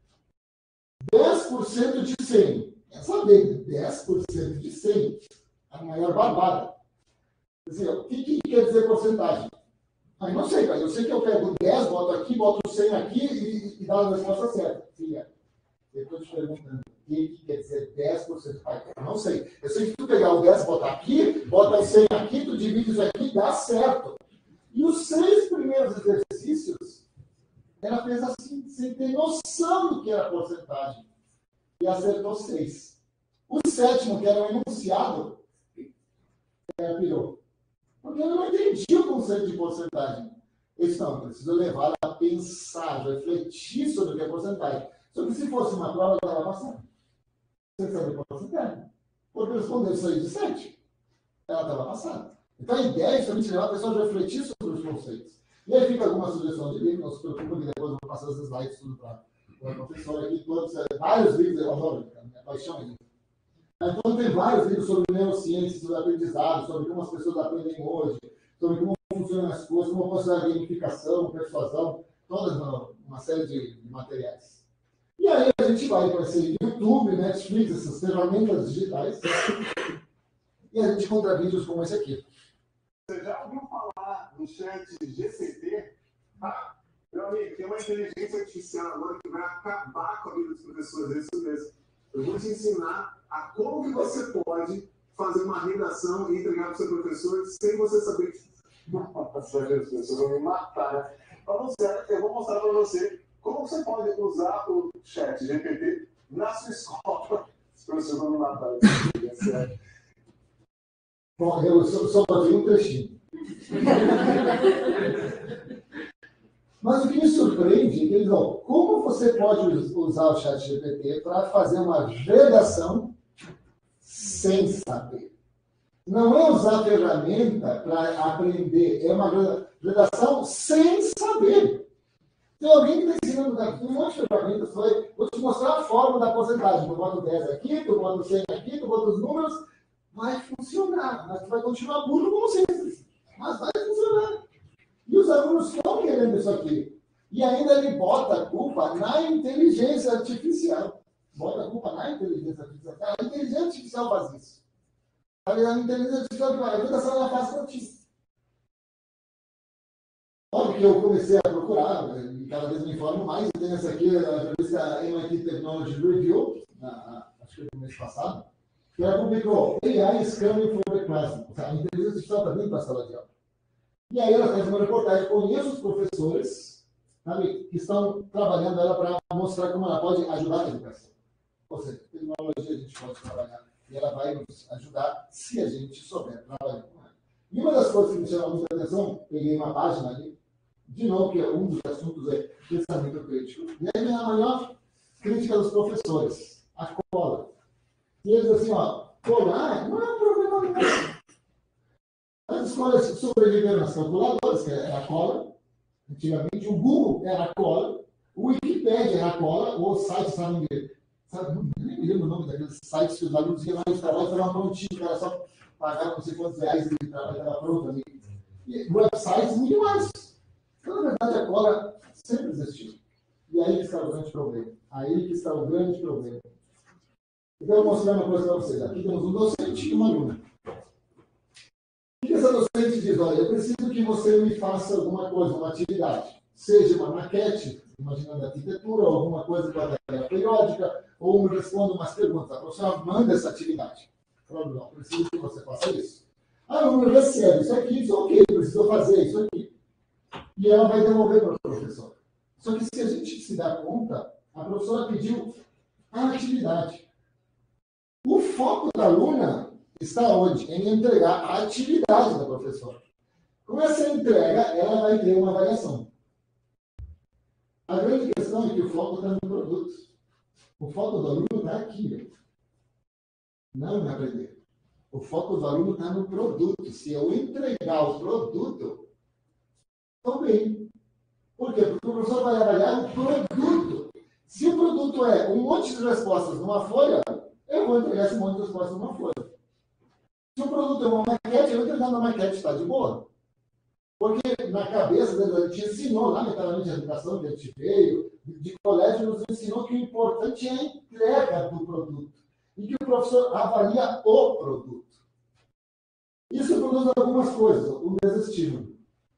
[SPEAKER 3] dez por cento de cem. Quer saber, dez por cento de cem. A maior barbada. Assim, o que, que quer dizer porcentagem? Aí não sei, pai. Eu sei que eu pego dez, boto aqui, boto cem aqui e, e dá a resposta certa. Filha, eu estou te perguntando. O que, que quer dizer dez por cento? Pai, eu não sei. Eu sei que tu pegar o dez, botar aqui, bota o cem aqui, tu divide isso aqui, dá certo. E os seis primeiros exercícios, ela fez assim, sem ter noção do que era porcentagem. E acertou seis. O sétimo, que era um enunciado, ela pirou. Porque ela não entendia o conceito de porcentagem. Eu disse, não, eu preciso levar ela a pensar, refletir sobre o que é porcentagem. Só que se fosse uma prova, ela estava passando. Você sabe porcentagem? Porque respondeu isso aí de sete. Ela estava passando. Então a ideia é justamente levar a pessoa a refletir sobre os conceitos. E aí fica alguma sugestão de livro, não se preocupe que depois eu vou passar os slides tudo para a professora aqui, todos, vários livros, eu adoro, a minha paixão é livro. Então tem vários livros sobre neurociência, sobre aprendizado, sobre como as pessoas aprendem hoje, sobre como funcionam as coisas, como funciona a gamificação, persuasão, toda uma, uma série de, de materiais. E aí a gente vai para esse YouTube, Netflix, essas ferramentas digitais, e a gente encontra vídeos como esse aqui.
[SPEAKER 6] Você já ouviu falar do chat G C T? Ah, meu amigo, tem uma inteligência artificial agora que vai acabar com a vida dos professores, é isso mesmo. Eu vou te ensinar a como que você pode fazer uma redação e entregar para o seu professor sem você saber que... Nossa, Jesus, vocês vão me matar. Vamos ver, eu vou mostrar para você como você pode usar o chat G P T na sua escola. Os professores vão me matar. É sério.
[SPEAKER 3] Bom, eu só, só botei um trechinho. Mas o que me surpreende é que eles vão, como você pode usar o chat G P T para fazer uma redação sem saber? Não é usar a ferramenta para aprender, é uma redação sem saber. Tem alguém que está ensinando, tem um monte de ferramentas, foi, vou te mostrar a forma da porcentagem. Tu bota o dez aqui, tu bota o cem aqui, tu bota os números, vai funcionar, mas tu vai continuar burro como sempre. Mas vai funcionar. E os alunos estão querendo isso aqui. E ainda ele bota a culpa na inteligência artificial. Bota a culpa na inteligência artificial. A inteligência artificial faz isso. A inteligência artificial, a educação ela faz para ti. Óbvio que eu comecei a procurar, e cada vez me informo mais. Tem essa aqui, a revista M I T Technology Review, na, acho que foi no mês passado, que ela publicou A I is coming for the classroom. A inteligência artificial está vindo para a sala de aula. E aí ela faz uma reportagem, conheço os professores, sabe, que estão trabalhando ela para mostrar como ela pode ajudar a educação. Ou seja, tecnologia a gente pode trabalhar e ela vai nos ajudar se a gente souber trabalhar com ela. E uma das coisas que me chamou muita atenção, peguei uma página ali, de novo, que é um dos assuntos é pensamento crítico. E aí vem a maior crítica dos professores, a cola. E eles dizem assim, ó, colar não é um problema nenhum. As escolas sobreviveram nas calculadoras, que era a cola. Antigamente o Google era a cola, o Wikipedia era a cola, ou os sites, sabe, sabe, não me lembro o nome daqueles sites que os alunos iam lá no trabalho e estavam prontinhos, o cara só pagava não sei quantos reais e o trabalho estava pronto ali. E websites muito mais. Então, na verdade, a cola sempre existiu. E aí que está o grande problema. Aí que está o grande problema. Então, eu vou mostrar uma coisa para vocês. Aqui temos um docente e uma aluna. O que essa docente diz? Olha, eu preciso que você me faça alguma coisa, uma atividade. Seja uma maquete, imaginando arquitetura, ou alguma coisa com a tabela periódica, ou me responda umas perguntas. A professora manda essa atividade. Fala, não, preciso que você faça isso. A aluna recebe isso aqui, isso ok, preciso fazer isso aqui. E ela vai devolver para o professor. Só que se a gente se dá conta, a professora pediu a atividade. O foco da aluna está onde? Em entregar a atividade da professora. Com essa entrega, ela vai ter uma avaliação. A grande questão é que o foco está no produto. O foco do aluno está aqui. Não em aprender. O foco do aluno está no produto. Se eu entregar o produto, estou bem. Por quê? Porque o professor vai avaliar o produto. Se o produto é um monte de respostas numa folha, eu vou entregar esse monte de respostas numa folha. Se o produto é uma maquete, eu vou entregar uma maquete, está de boa. Porque na cabeça dele, a gente ensinou, lamentavelmente, a educação que a gente veio, de colégio, nos ensinou que o importante é a entrega do produto. E que o professor avalia o produto. Isso produz algumas coisas, um desestímulo.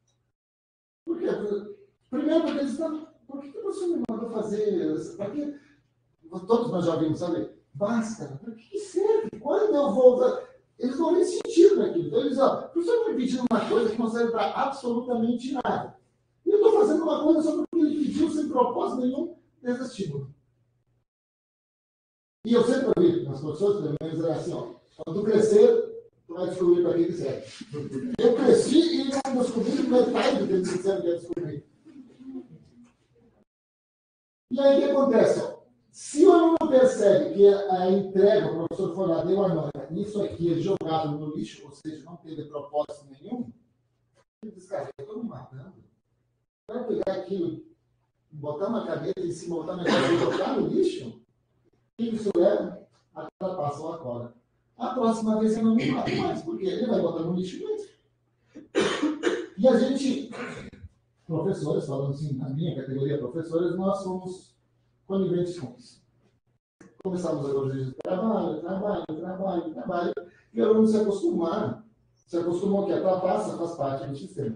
[SPEAKER 3] Por quê? Primeiro, porque eles estão. Por que o professor me mandou fazer? Para que? Todos nós já vimos, sabe? Basta. Para que serve? Quando eu vou usar? Eles não nem sentido naquilo. Então, eles, ó, o professor me pedindo uma coisa que não serve para absolutamente nada. E eu estou fazendo uma coisa só porque ele pediu sem propósito nenhum desestímulo. E eu sempre ouvi nas professores, pelo menos, era assim, ó. Quando tu crescer, tu vai descobrir para que que serve. Eu cresci e não descobri metade do que eles disseram que ia descobrir. E aí o que acontece? Se o aluno percebe que a entrega, o professor foi lá, deu a nota, isso aqui é jogado no lixo, ou seja, não teve propósito nenhum, ele diz, cara, eu estou me matando. Para pegar aquilo, botar uma caneta em cima, botar uma caneta e jogar no lixo, o que isso leva? Ultrapassa a cola. A próxima vez eu não me mato mais, porque ele vai botar no lixo mesmo. E a gente, professores, falando assim, na minha categoria, professores, nós somos coniventes com isso. Começamos a corrigir de trabalho, trabalho, trabalho, trabalho, e o aluno se acostumar, se acostumou que a trapaça faz parte do sistema.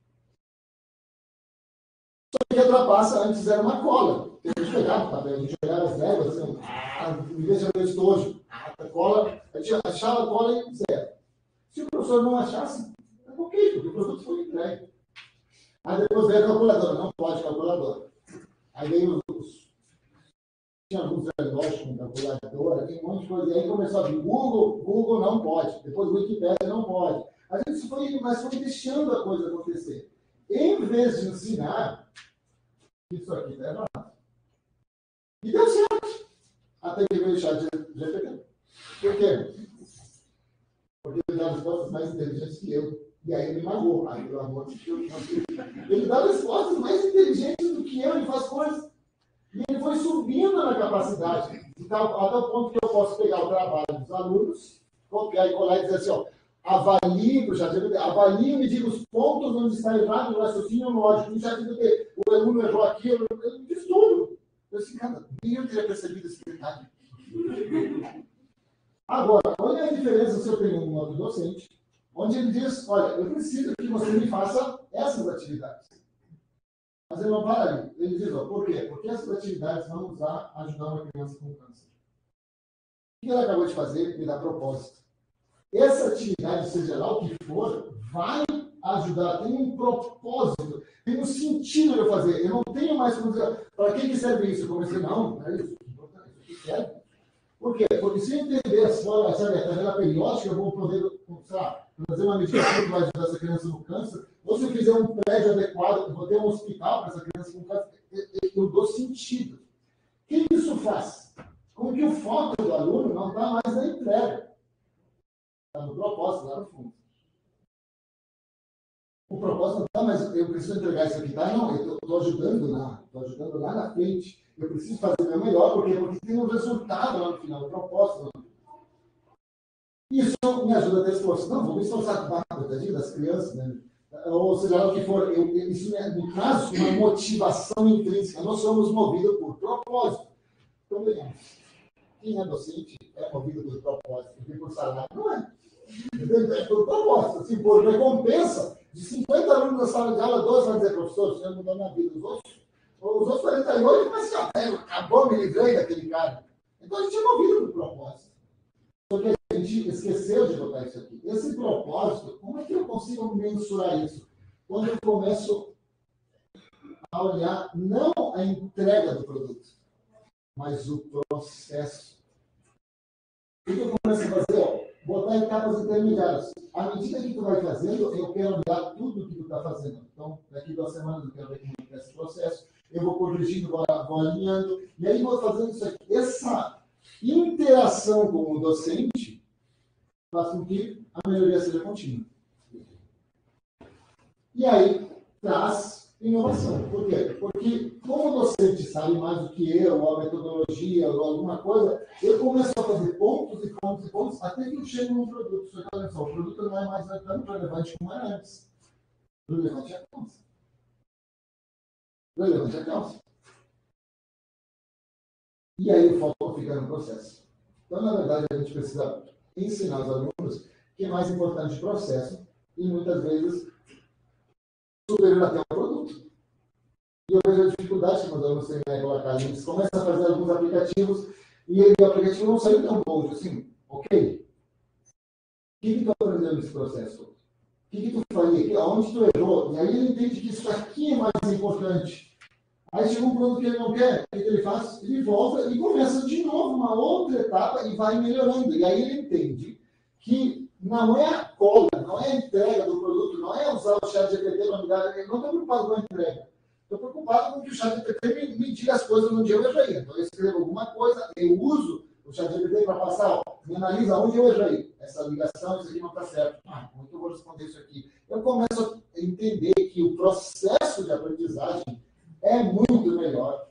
[SPEAKER 3] Só que a trapaça antes era uma cola. A gente pegava o papel, a gente pegava as réguas, assim, ah, em vez de fazer estojo, a cola, a gente achava a cola e zero. Se o professor não achasse, é ok, porque o produto foi entregue. Aí depois veio a calculadora, não pode calculadora. Aí veio os. Tinha alguns relógios com calculadora, tem um monte de coisa. E aí começou a vir Google, Google não pode. Depois o Wikipedia não pode. A gente foi, mas foi deixando a coisa acontecer. Em vez de ensinar, que isso aqui está errado. E deu certo. Até que veio o chat G P T. Por quê? Porque ele dá respostas mais inteligentes que eu. E aí ele me magoou. Aí, pelo amor de Deus, ele dá respostas mais inteligentes do que eu, ele faz coisas. E ele foi subindo na capacidade. Então, até o ponto que eu posso pegar o trabalho dos alunos, copiar e colar e dizer assim, ó, avalie para o chat G P T, avalie e me diga os pontos onde está errado o raciocínio lógico. No chat G P T, o aluno errou aqui, eu, eu fiz tudo. Eu disse, cara, nem eu teria percebido esse detalhe. Agora, olha a diferença se eu tenho um outro docente, onde ele diz, olha, eu preciso que você me faça essas atividades. Mas ele não para ali. Ele diz, ó, por quê? Porque essas atividades vão usar ajudar uma criança com câncer. O que ele acabou de fazer? Me dá propósito. Essa atividade, seja lá o que for, vai ajudar, tem um propósito, tem um sentido de eu fazer. Eu não tenho mais como dizer, para que serve isso? Eu comecei, não, não é isso, isso aqui serve. Por quê? Porque se eu entender a sua, sabe, a tabela periódica, eu vou poder, sei lá, fazer uma medicação que vai ajudar essa criança no câncer, ou se eu fizer um prédio adequado, eu vou ter um hospital para essa criança com câncer, eu dou sentido. O que isso faz? Com que o foco do aluno não está mais na entrega. Está no propósito, lá no fundo. O propósito não está mais, eu preciso entregar isso aqui, tá? Não, eu estou ajudando lá, estou ajudando lá na frente. Eu preciso fazer o meu melhor, porque, porque tem um resultado lá no final, um propósito. Isso me ajuda a ter esforço. Não, vou me esforçar para a coitadinha das crianças, né? Ou seja lá o que for. Eu, isso me, me traz uma motivação intrínseca. Nós somos movidos por propósito. Então, quem é docente é movido por propósito, porque por salário não é. É por propósito, assim, por recompensa. De cinquenta alunos na sala de aula, doze vão dizer, professor, você mudou minha vida. Os outros, os outros quarenta e oito, mas assim, acabou, me livrei daquele cara. Então a gente é movido por propósito. Só que a gente esqueceu de botar isso aqui. Esse propósito, como é que eu consigo mensurar isso? Quando eu começo a olhar não a entrega do produto, mas o processo. O que eu começo a fazer? Ó, botar etapas intermediárias. À medida que tu vai fazendo, eu quero olhar tudo o que tu está fazendo. Então, daqui a duas semanas eu quero ver como é esse processo. Eu vou corrigindo, vou, vou alinhando. E aí vou fazendo isso aqui. Essa interação com o docente faz com que a melhoria seja contínua. E aí traz inovação. Por quê? Porque como o docente sabe mais do que eu, ou a metodologia, ou alguma coisa, eu começo a fazer pontos e pontos e pontos, até que eu chego num produto. Só que, olha só, o produto não é mais tão relevante como era antes. O relevante é a calça. O relevante é a calça. E aí o foco fica no processo. Então, na verdade, a gente precisa ensinar os alunos que é mais importante o processo e, muitas vezes, superior até o produto. E eu vejo a dificuldade que meus alunos têm em colocar. Eles começam a fazer alguns aplicativos e o aplicativo não saiu tão bom. Assim, ok. O que, que tu aprendeu nesse processo? O que, que tu faria? Onde tu errou? E aí ele entende que isso aqui é mais importante. Aí chega um produto que ele não quer, o que ele faz? Ele volta e começa de novo uma outra etapa e vai melhorando. E aí ele entende que não é a cola, não é a entrega do produto, não é usar o chat G P T para me dar. Eu não estou preocupado com a entrega. Estou preocupado com que o chat G P T me, me diga as coisas onde eu errei. Então eu escrevo alguma coisa, eu uso o chat G P T para passar, ó, me analisa onde eu errei. Essa ligação, isso aqui não está certo. Ah, como é que eu vou responder isso aqui? Eu começo a entender que o processo de aprendizagem é muito melhor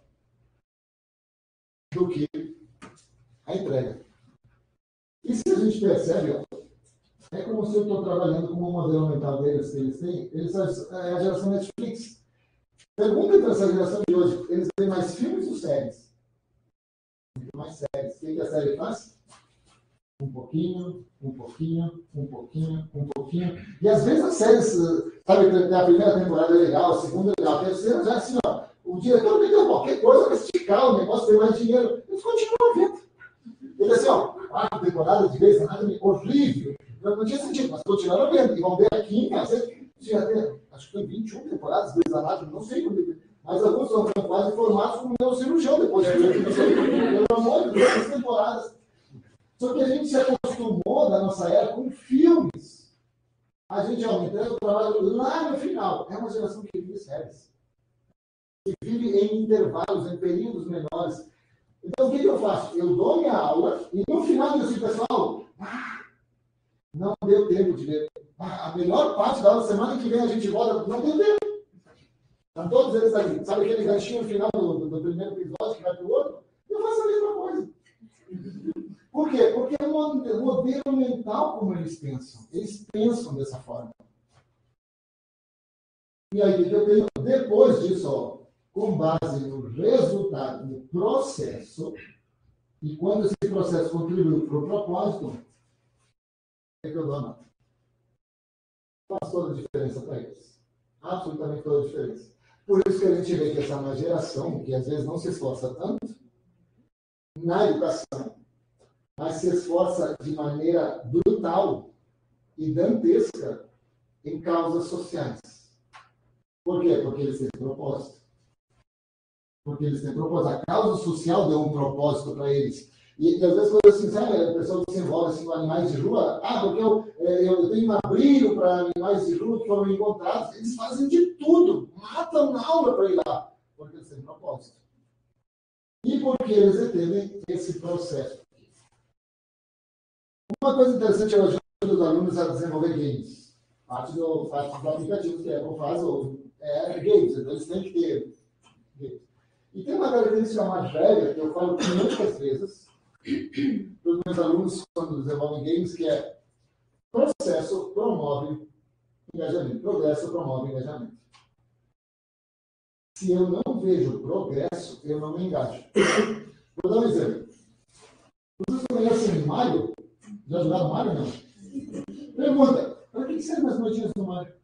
[SPEAKER 3] do que a entrega. E se a gente percebe, ó, é como se eu estou trabalhando com o modelo mental deles que eles têm, eles são é a geração Netflix. Pergunta para essa geração de hoje, eles têm mais filmes ou séries? Muito mais séries. O que a série faz? Um pouquinho, um pouquinho, um pouquinho, um pouquinho. E às vezes as séries, sabe, a primeira temporada é legal, a segunda é legal, a terceira já é assim, ó, o diretor me deu qualquer coisa para esticar o negócio, ter mais dinheiro. Eles continuam vendo. Ele assim, ó, quatro temporadas de vez, nada horrível. Não tinha sentido, mas continuaram vendo. E vão ver a quinta, já tem, acho que tem vinte e uma temporadas, Grey's Anatomy, não sei como. Mas alguns são quase formados como neurocirurgião depois de ver. Pelo amor de Deus, as temporadas. Só que a gente se acostumou da nossa era com filmes. A gente, ó, entrega o trabalho lá no final. É uma geração que vive séries. que vive em intervalos, em períodos menores. Então, o que, que eu faço? Eu dou minha aula e no final eu digo assim, pessoal, ah, não deu tempo de ver. Ah, a melhor parte da aula, semana que vem a gente volta, não deu tempo. Estão todos eles ali. Sabe aquele ganchinho no final do, do, do primeiro episódio que vai para o outro? Eu faço a mesma coisa. Por quê? Porque é um modelo mental como eles pensam. Eles pensam dessa forma. E aí, eu tenho, depois disso, ó, com base no resultado, no processo, e quando esse processo contribui para o propósito, é que eu dou a nota. Faz toda a diferença para eles. Absolutamente toda a diferença. Por isso que a gente vê que essa é uma geração que às vezes não se esforça tanto na educação, mas se esforça de maneira brutal e dantesca em causas sociais. Por quê? Porque eles têm propósito. Porque eles têm propósito. A causa social deu um propósito para eles. E, e às vezes, quando assim, sabe, a pessoa se envolve assim, com animais de rua, ah, porque eu, eu, eu tenho um abrigo para animais de rua que foram encontrados. Eles fazem de tudo, matam na aula para ir lá, porque eles têm propósito. E porque eles entendem esse processo. Uma coisa interessante, eu ajudo os alunos a desenvolver games. Parte do, parte do aplicativo que a Apple faz é games, então eles têm que ter games. E tem uma característica mais velha que eu falo muitas vezes para os meus alunos quando desenvolvem games, que é processo promove engajamento. Progresso promove engajamento. Se eu não vejo progresso, eu não me engajo. Vou dar um exemplo. Vocês conhecem Mario? Já jogaram Mario, não? Pergunta, para que servem as moedinhas do Mario?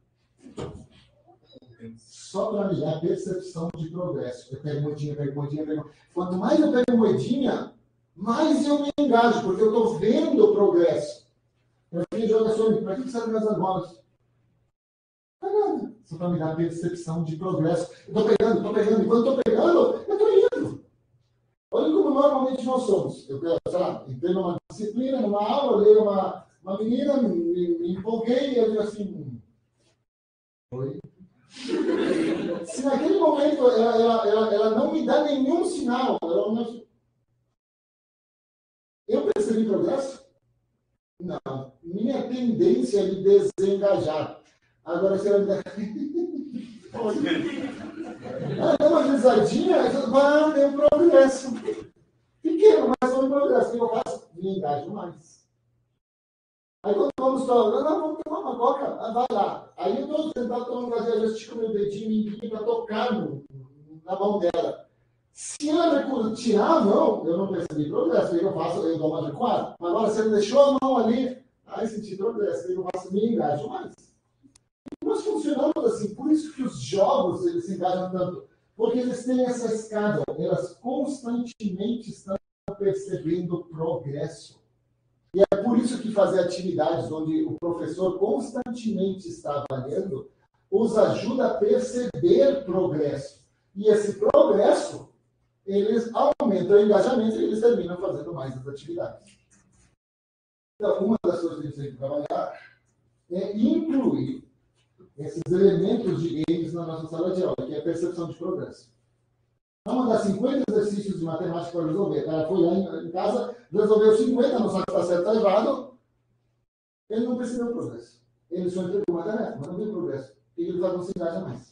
[SPEAKER 3] Só para me dar a percepção de progresso. Eu pego moedinha, pego moedinha, pego... Quanto mais eu pego moedinha, mais eu me engajo, porque eu estou vendo o progresso. Eu fiz jogações, para que servem as bolas? Não é nada. Só para me dar a percepção de progresso. Eu estou pegando, estou pegando, enquanto estou pegando, eu estou indo. Olha como normalmente nós somos. Eu, sei lá, entrei numa disciplina, numa aula, olhei uma, uma menina, me, me, me empolguei e eu digo assim, oi. Se naquele momento ela, ela, ela, ela não me dá nenhum sinal, ela não... eu percebi progresso? Não. Minha tendência é me desengajar. Agora, se ela me dá... ela dá uma risadinha, ah, tem um progresso. Pequeno, mas foi um progresso. O que eu faço? Me engajo mais. Aí quando vamos tomar, não, vamos tomar uma coca, ah, vai lá. Aí eu estou tentando tomar um eu estico meu dedinho para tocar no, na mão dela. Se ela tirar a mão, eu não percebi progresso. Aí eu faço, eu dou uma recuada. Agora, se ela deixou a mão ali, aí senti progresso. Aí eu faço, me engajo mais. E nós funcionamos assim. Por isso que os jogos, eles se engajam tanto. Porque eles têm essa escada. Elas constantemente estão percebendo progresso. E é por isso que fazer atividades onde o professor constantemente está avaliando os ajuda a perceber progresso. E esse progresso, eles aumentam o engajamento e eles terminam fazendo mais as atividades. Então, uma das coisas que a gente tem que trabalhar é incluir esses elementos de games na nossa sala de aula, que é a percepção de progresso. Vamos dar cinquenta exercícios de matemática para resolver. O cara foi lá em casa, resolveu cinquenta, não sabe se está certo ou está errado. Ele não percebeu o progresso. Ele só entregou uma tarefa, mas não viu progresso. E ele vai se engajar mais.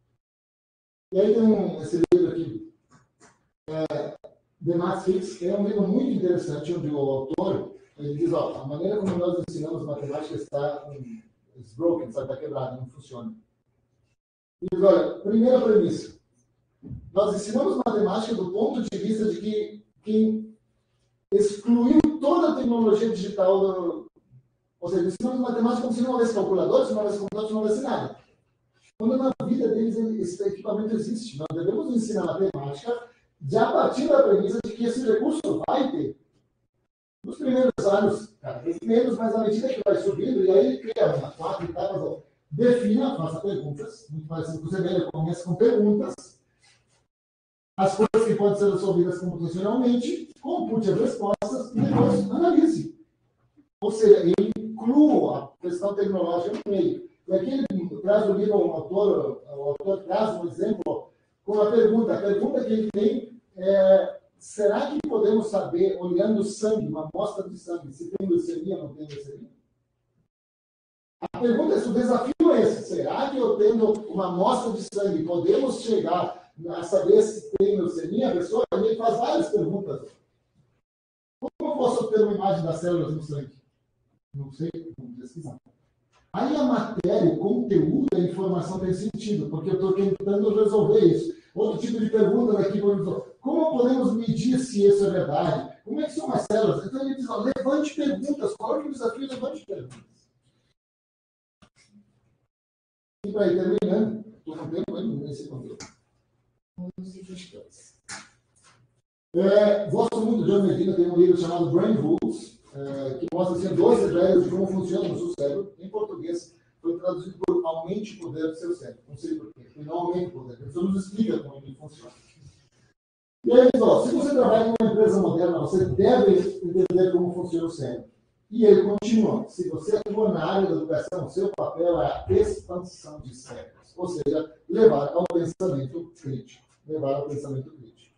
[SPEAKER 3] E aí tem um, esse livro aqui, é, The Math Fix, é um livro muito interessante, onde o autor ele diz, ó, a maneira como nós ensinamos matemática está um, it's broken, está quebrado, não funciona. E diz, olha, primeira premissa. Nós ensinamos matemática do ponto de vista de que quem excluiu toda a tecnologia digital, do... ou seja, ensinamos matemática como se não houvesse calculador, se não houvesse computador, se não houvesse nada. Quando na vida deles esse equipamento existe, nós devemos ensinar matemática já a partir da premissa de que esse recurso vai ter. Nos primeiros anos, cada vez menos, mas à medida que vai subindo, e aí ele cria uma, quatro etapas, defina, faça perguntas, muito parecido com o C B L, começa com perguntas, as coisas que podem ser resolvidas computacionalmente, compute as respostas e depois analise. Ou seja, ele inclua a questão tecnológica no meio. E aqui ele traz o livro, o autor, o autor traz um exemplo com a pergunta. A pergunta que ele tem é: será que podemos saber, olhando o sangue, uma amostra de sangue, se tem leucemia ou não tem leucemia? A pergunta é: o desafio é esse: será que eu tendo uma amostra de sangue, podemos chegar a saber se tem leucemia? A pessoa também faz várias perguntas. Como eu posso ter uma imagem das células no sangue? Não sei, vamos pesquisar. Aí a matéria, o conteúdo, a informação tem sentido, porque eu estou tentando resolver isso. Outro tipo de pergunta daqui, por exemplo: como podemos medir se isso é verdade? Como é que são as células? Então ele diz: ó, levante perguntas, coloque o desafio, levante perguntas. E para ir terminando, estou com tempo ainda nesse conteúdo. onze e vinte e dois. É, gosto muito de John Medina, tem um livro chamado Brain Rules, é, que mostra assim, doze regras de como funciona o seu cérebro. Em português, foi traduzido por Aumente o Poder do Seu Cérebro. Não sei porquê, porque não aumenta o poder. A pessoa nos explica como ele funciona. E aí, ó, se você trabalha em uma empresa moderna, você deve entender como funciona o cérebro. E ele continua: se você atua na área da educação, seu papel é a expansão de cérebros, ou seja, levar ao pensamento crítico. Levar ao pensamento crítico.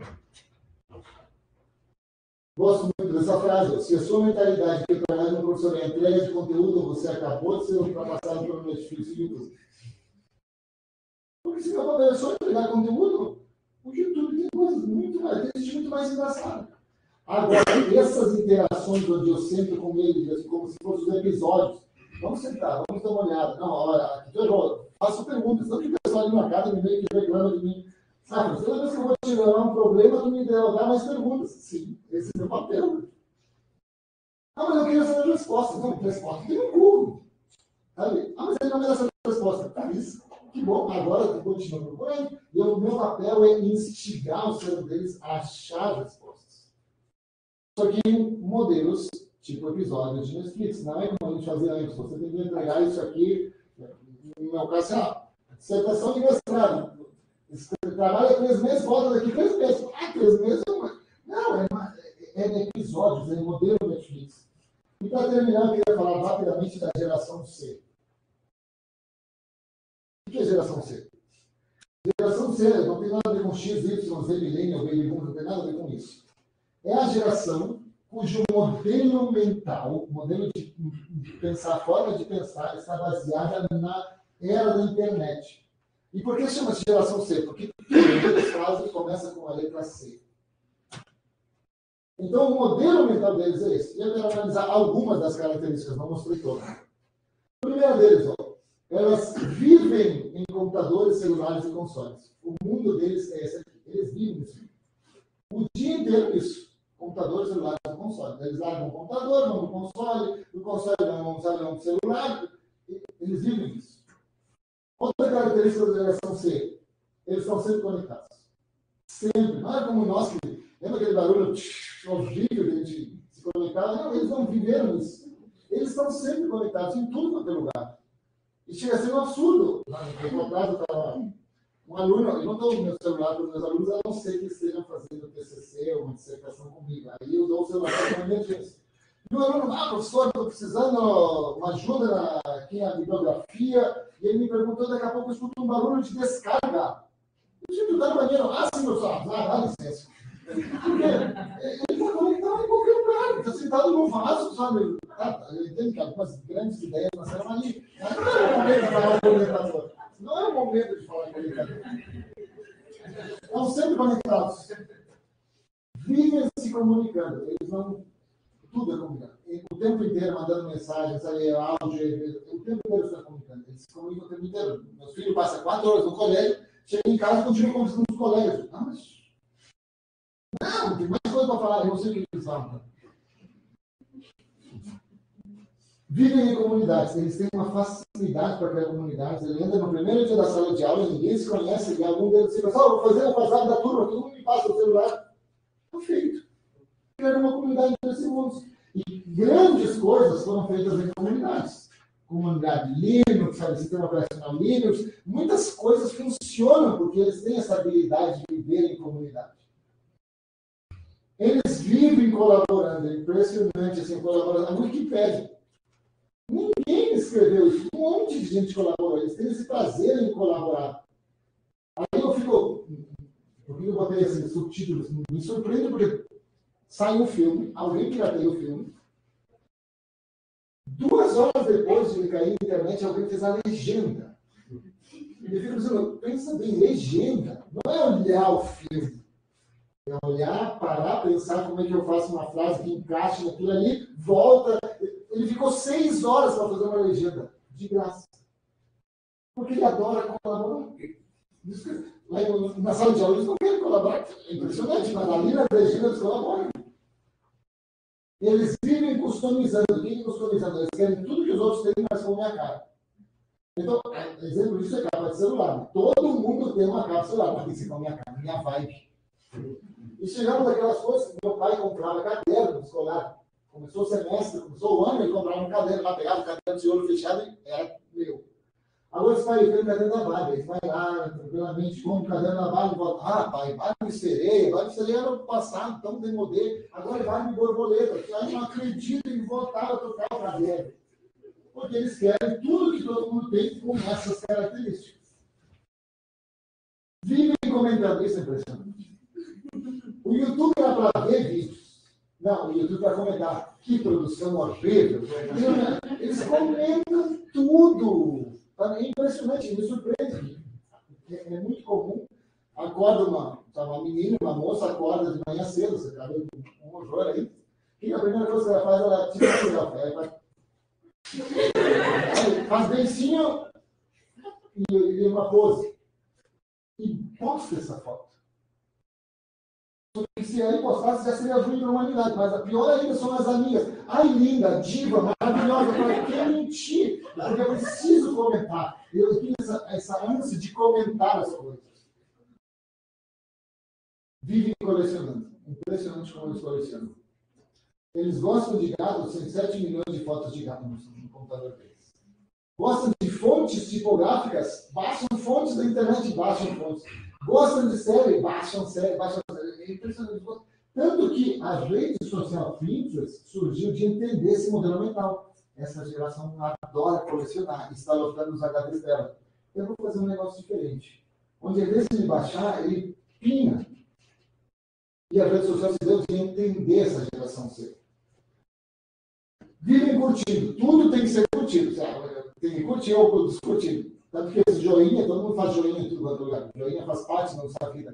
[SPEAKER 3] Gosto muito dessa frase: se a sua mentalidade que trabalha no professor é entrega de conteúdo, você acabou de ser ultrapassado pelo Netflix e YouTube. Porque se meu papel é só entregar conteúdo, o YouTube tem coisas muito mais, existe muito mais engraçado. Agora, essas interações onde eu sento com eles, como se fossem os episódios, vamos sentar, vamos dar uma olhada. Não, olha, aqui eu faço perguntas, não que o pessoal ali na casa me meio que reclama de mim. Ah, mas toda vez que eu vou te dar um problema, tu me dá mais perguntas. Sim, esse é o meu papel. Ah, mas eu queria saber a resposta. Não, resposta tem um cu. Sabe? Ah, mas ele não me dá essa resposta. Tá, isso. Que bom, agora tu continua procurando. E o meu papel é instigar o cérebro deles a achar respostas. Só que em modelos, tipo episódios de Netflix, não é como a gente fazia antes. Você tem que entregar isso aqui, no meu caso, ah, dissertação de mestrado. Você trabalha três meses, volta daqui três meses. Ah, três meses é uma... Não, é, uma... é episódios, é modelo Netflix. E para terminar, eu queria falar rapidamente da geração C. O que é geração C? Geração C não tem nada a ver com X, Y, Z, Millennial, Baby Boom, não tem nada a ver com isso. É a geração cujo modelo mental, modelo de, de pensar, a forma de pensar, está baseada na era da internet. E por que chama-se geração C? Porque todas as frases começam com a letra C. Então, o modelo mental deles é esse. E eu quero analisar algumas das características, não mostrei todas. A primeira deles, ó, elas vivem em computadores, celulares e consoles. O mundo deles é esse aqui. Eles vivem nisso. O dia inteiro nisso. Computadores, celulares e consoles. Eles largam o computador, vão no console, do console vão no celular. Eles vivem nisso. Outra característica da geração C, eles estão sempre conectados. Sempre. Não é como nós que... Lembra aquele barulho horrível que a gente se conectava? Não, eles não viveram isso. Eles estão sempre conectados em tudo quanto é lugar. E chega a ser um absurdo. No atrás, eu estava... Um aluno... Eu não dou o meu celular para os meus alunos, a não ser que estejam fazendo T C C ou uma dissertação comigo. Aí eu dou o celular para uma emergência. E o aluno, ah, professor, estou precisando uma ajuda na, aqui na bibliografia. E ele me perguntou, daqui a pouco eu escuto um barulho de descarga. Eu tinha que dar no banheiro. Ah, sim, professor. Ah, dá licença. Porque ele está conectado em qualquer lugar. Ele está sentado num vaso, sabe? Ah, eu entendo que algumas grandes ideias nasceram ali. Mas não é o momento de falar com o orientador. Não é o momento de falar com o orientador. Estão sempre conectados. Vivem se comunicando. Eles não... Tudo é comunicado. O tempo inteiro mandando mensagens, aí, áudio, o tempo inteiro está comunicando. Eles se comunicam o tempo inteiro. Meus filhos passam quatro horas no colégio, chegam em casa e continuam conversando com os colegas. Não, mas... Não, tem mais coisa para falar, eu não sei o que eles falam. Vivem em comunidades, eles têm uma facilidade para criar comunidades. Ele entra no primeiro dia da sala de aula, ninguém se conhece, e algum deles diz, pessoal, vou fazer o WhatsApp da turma, todo mundo me passa o celular. Perfeito. Criar uma comunidade nesse mundo. E grandes coisas foram feitas em comunidades. Comunidade Linux, sabe, sistema operacional Linux. Muitas coisas funcionam porque eles têm essa habilidade de viver em comunidade. Eles vivem colaborando. É impressionante, assim, colaborando. A Wikipédia. Ninguém escreveu isso. Um monte de gente colaborou. Eles têm esse prazer em colaborar. Aí eu fico eu, por que eu botei esses subtítulos? Me surpreende porque saiu o filme, alguém pirateia o filme. Duas horas depois de ele cair na internet, alguém fez a legenda. E eu fico dizendo, pensa bem, legenda. Não é olhar o filme. É olhar, parar, pensar como é que eu faço uma frase que encaixe naquilo ali, volta. Ele ficou seis horas para fazer uma legenda. De graça. Porque ele adora colaborar. Lá na sala de aula eles não querem colaborar. É impressionante, mas ali na legenda eles colaboram. Eles vivem customizando. O que é customizando? Eles querem tudo que os outros têm, mas com a minha cara. Então, exemplo disso é capa de celular. Todo mundo tem uma capa de celular, mas tem que ser com a minha cara, minha vibe. E chegamos daquelas coisas que meu pai comprava caderno escolar. Começou o semestre, começou o ano, ele comprava um caderno, lá pegava o caderno de olho fechado e era meu. Agora esse pai tem o caderno da Barbie, ele vai lá, tranquilamente, compra o caderno da Barbie e volta. Ah, pai, Barbie sereia, Barbie sereia era o passado, tão demodê, agora Barbie borboleta. Aí não acredito em voltar a tocar o caderno. Porque eles querem tudo que todo mundo tem com essas características. Vivem comentando, isso é impressionante. O YouTube era para ver vídeos. Não, o YouTube para comentar. Que produção horrível. Eles comentam tudo. É impressionante, me surpreende. É, é muito comum. Acorda uma, uma menina, uma moça, acorda de manhã cedo, você está vendo um horror aí. O que a primeira coisa que ela faz, ela tira o selfie. Ela faz, faz beicinho e, e uma pose. E posta essa foto. Se aí postasse, já seria ruim para a humanidade. Mas a pior ainda são as amigas. Ai, linda, diva, maravilhosa. Para que mentir? Porque eu preciso comentar. Eu tenho essa, essa ânsia de comentar as coisas. Vivem colecionando. Impressionante como eles colecionam. Eles gostam de gato, tem sete milhões de fotos de gato no computador deles. Gostam de fontes tipográficas, baixam fontes da internet, baixam fontes. Gostam de série, baixam série, baixam série. É impressionante. Tanto que a rede social Pinterest surgiu de entender esse modelo mental. Essa geração adora colecionar, está lotando os H Ds dela. Eu vou fazer um negócio diferente. Onde, em vez de baixar, ele pina. E a rede social se deu de entender essa geração C. Vivem curtindo. Tudo tem que ser curtido. Tem que curtir ou descurtir. Tanto que esse joinha, todo mundo faz joinha em tudo quanto lugar. Joinha faz parte da nossa vida.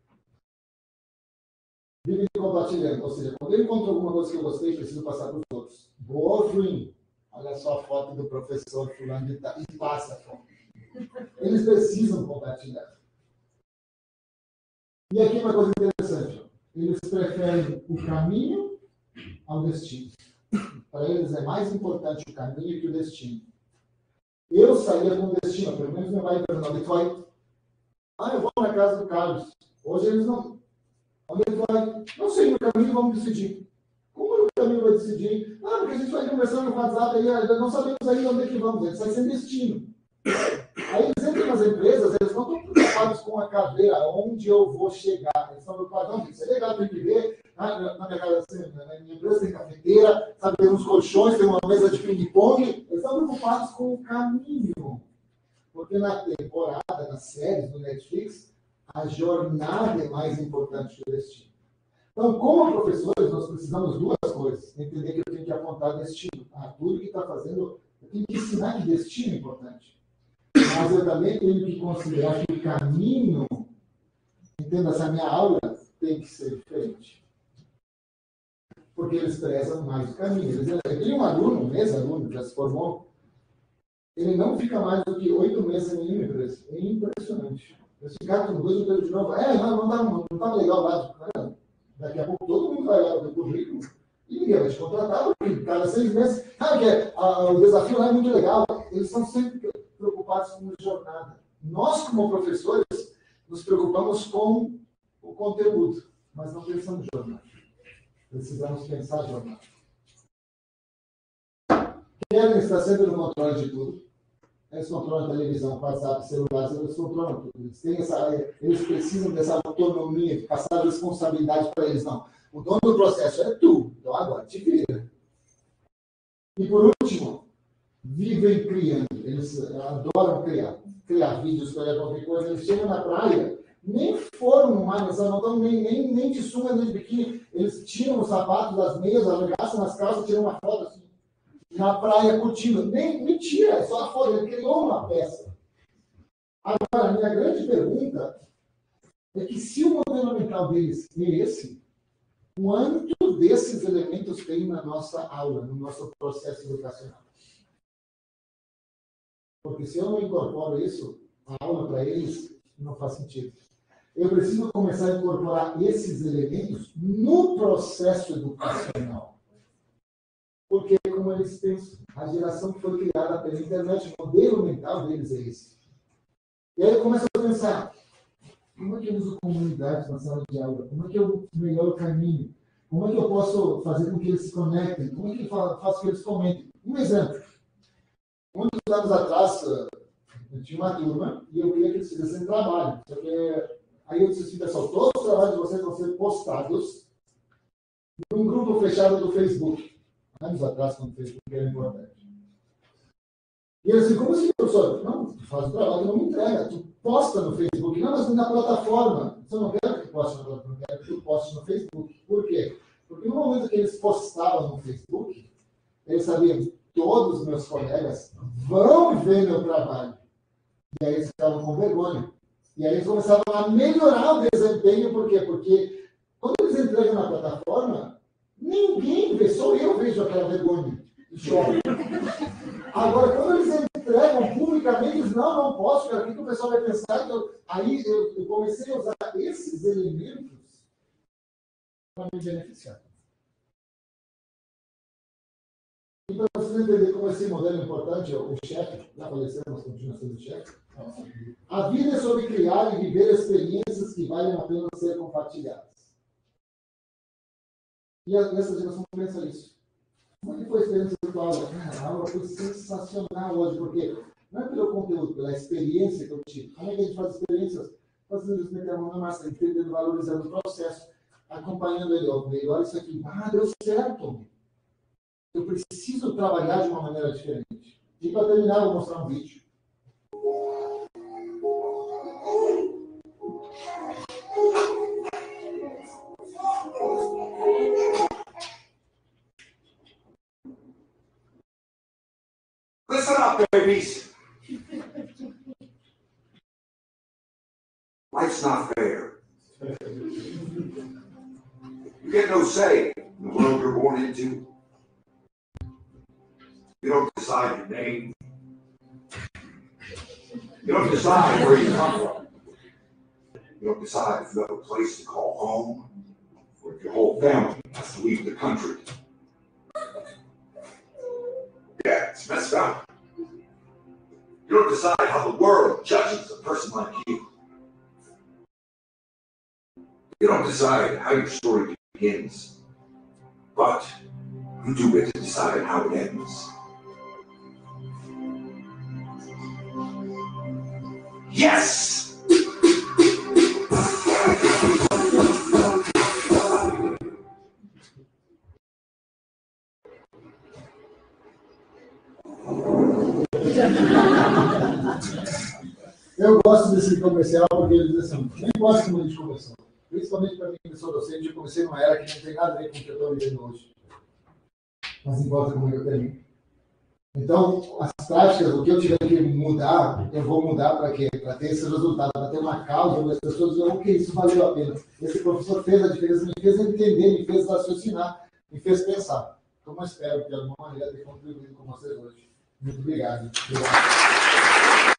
[SPEAKER 3] Vivem compartilhando. Ou seja, quando eu encontro alguma coisa que eu gostei, preciso passar para os outros. Boa ou ruim? Olha só a foto do professor fulano de tal. E passa a foto. Eles precisam compartilhar. E aqui uma coisa interessante. Eles preferem o caminho ao destino. Para eles é mais importante o caminho que o destino. Eu saía com o destino, pelo menos meu pai perguntou, vai? Ah, eu vou na casa do Carlos. Hoje eles não. Onde ele vai? Não sei, no caminho vamos decidir. Como no caminho vai decidir? Ah, porque a gente vai conversando no WhatsApp aí, não sabemos ainda onde é que vamos, eles vai ser destino. Aí eles entram nas empresas, eles não estão preocupados com a carreira, onde eu vou chegar. Eles estão preocupados, não, tem que ser legal, tem que ver. Ah, na minha casa, assim, na minha empresa tem cafeteira, sabe, tem uns colchões, tem uma mesa de ping-pong. Eles estão preocupados com o caminho. Porque na temporada, nas séries do Netflix, a jornada é mais importante que o destino. Então, como professores, nós precisamos de duas coisas. Entender que eu tenho que apontar destino. Ah, tudo que está fazendo, eu tenho que ensinar que destino é importante. Mas eu também tenho que considerar que o caminho, entenda, essa minha aula tem que ser diferente. Porque eles prezam mais o caminho. Eles, eu tenho um aluno, um ex-aluno, que já se formou, ele não fica mais do que oito meses em nenhuma empresa. É impressionante. Eu ficar com dois ou três de novo, é, não, não tá, não, não tá legal lá. Não. Daqui a pouco todo mundo vai lá no currículo e ninguém vai te contratar, porque cada seis meses, sabe que é, a, o desafio lá é muito legal. Eles estão sempre preocupados com a jornada. Nós, como professores, nos preocupamos com o conteúdo, mas não pensamos em jornada. Precisamos pensar em jornada. Querem estar sempre no controle de tudo. Eles controlam a televisão, WhatsApp, celulares, eles controlam tudo. Eles, têm essa, eles precisam dessa autonomia, de passar a responsabilidade para eles. Não. O dono do processo é tu. Então agora, te vira. E por último, vivem criando. Eles adoram criar. Criar vídeos, criar qualquer coisa. Eles chegam na praia, nem foram mais, não, nem, nem, nem de sunga, nem de biquíni. Eles tiram os sapatos das meias, arregaçam nas calças, tiram uma foto assim, na praia curtindo. Nem, mentira, é só a foto, ele criou uma peça. Agora, a minha grande pergunta é que se o modelo mental deles é esse, quanto desses elementos tem na nossa aula, no nosso processo educacional? Porque se eu não incorporo isso, a aula para eles não faz sentido. Eu preciso começar a incorporar esses elementos no processo educacional. Porque, como eles pensam, a geração que foi criada pela internet, o modelo mental deles é esse. E aí eu começo a pensar, como é que eu uso comunidade na sala de aula? Como é que eu melhoro o caminho? Como é que eu posso fazer com que eles se conectem? Como é que eu faço com que eles comentem? Um exemplo. Muitos anos atrás, eu tinha uma turma e eu queria que eles fizessem trabalho. Só que, aí eu disse assim, pessoal, todos os trabalhos de vocês vão ser postados num grupo fechado do Facebook. Anos atrás, quando o Facebook era importante. E ele assim, como assim, professor? Não, tu faz o trabalho, não me entrega. Tu posta no Facebook. Não, mas na plataforma. Eu não quero que tu poste na plataforma, eu quero que tu poste no Facebook. Por quê? Porque no momento que eles postavam no Facebook, eles sabiam que todos os meus colegas vão ver meu trabalho. E aí eles ficavam com vergonha. E aí eles começavam a melhorar o desempenho. Por quê? Porque quando eles entregam na plataforma, ninguém vê, só eu vejo aquela vergonha. Choro. Agora, quando eles entregam publicamente, eles não, não posso, cara, o que o pessoal vai pensar? Que eu... Aí eu, eu comecei a usar esses elementos para me beneficiar. E para vocês entenderem como esse modelo é importante, o chefe, já faleceu, mas continua sendo chefe. A vida é sobre criar e viver experiências que valem a pena ser compartilhadas. E essa geração pensa isso. Como é que foi a experiência da aula? Ah, a aula foi sensacional hoje, porque não é pelo conteúdo, pela experiência que eu tive. Como é que a gente faz experiências? Fazendo isso, meter a mão na massa, entendendo, valorizando o processo, acompanhando ele. Olha isso aqui. Ah, deu certo. Eu preciso trabalhar de uma maneira diferente. E para terminar, eu vou mostrar um vídeo.
[SPEAKER 8] Listen up, babies. Life's not fair. You get no say in the world you're born into. You don't decide your name. You don't decide where you come from. You don't decide if you have a place to call home, or if your whole family has to leave the country. Yeah, it's messed up. You don't decide how the world judges a person like you. You don't decide how your story begins, but you do get to decide how it ends. Yes!
[SPEAKER 3] Eu gosto desse comercial porque ele diz assim, nem gosto como a gente começou. Principalmente para mim, que sou docente, eu comecei numa era que não tem nada a ver com o que eu estou vivendo hoje. Mas importa como eu termino. Então, as práticas, o que eu tiver que mudar, eu vou mudar para quê? Para ter esse resultado, para ter uma causa, onde as pessoas dizem, ok, isso valeu a pena. Esse professor fez a diferença, me fez entender, me fez raciocinar, me fez pensar. Então, eu espero, de alguma maneira, ter contribuído com vocês hoje. Muito obrigado. Obrigado.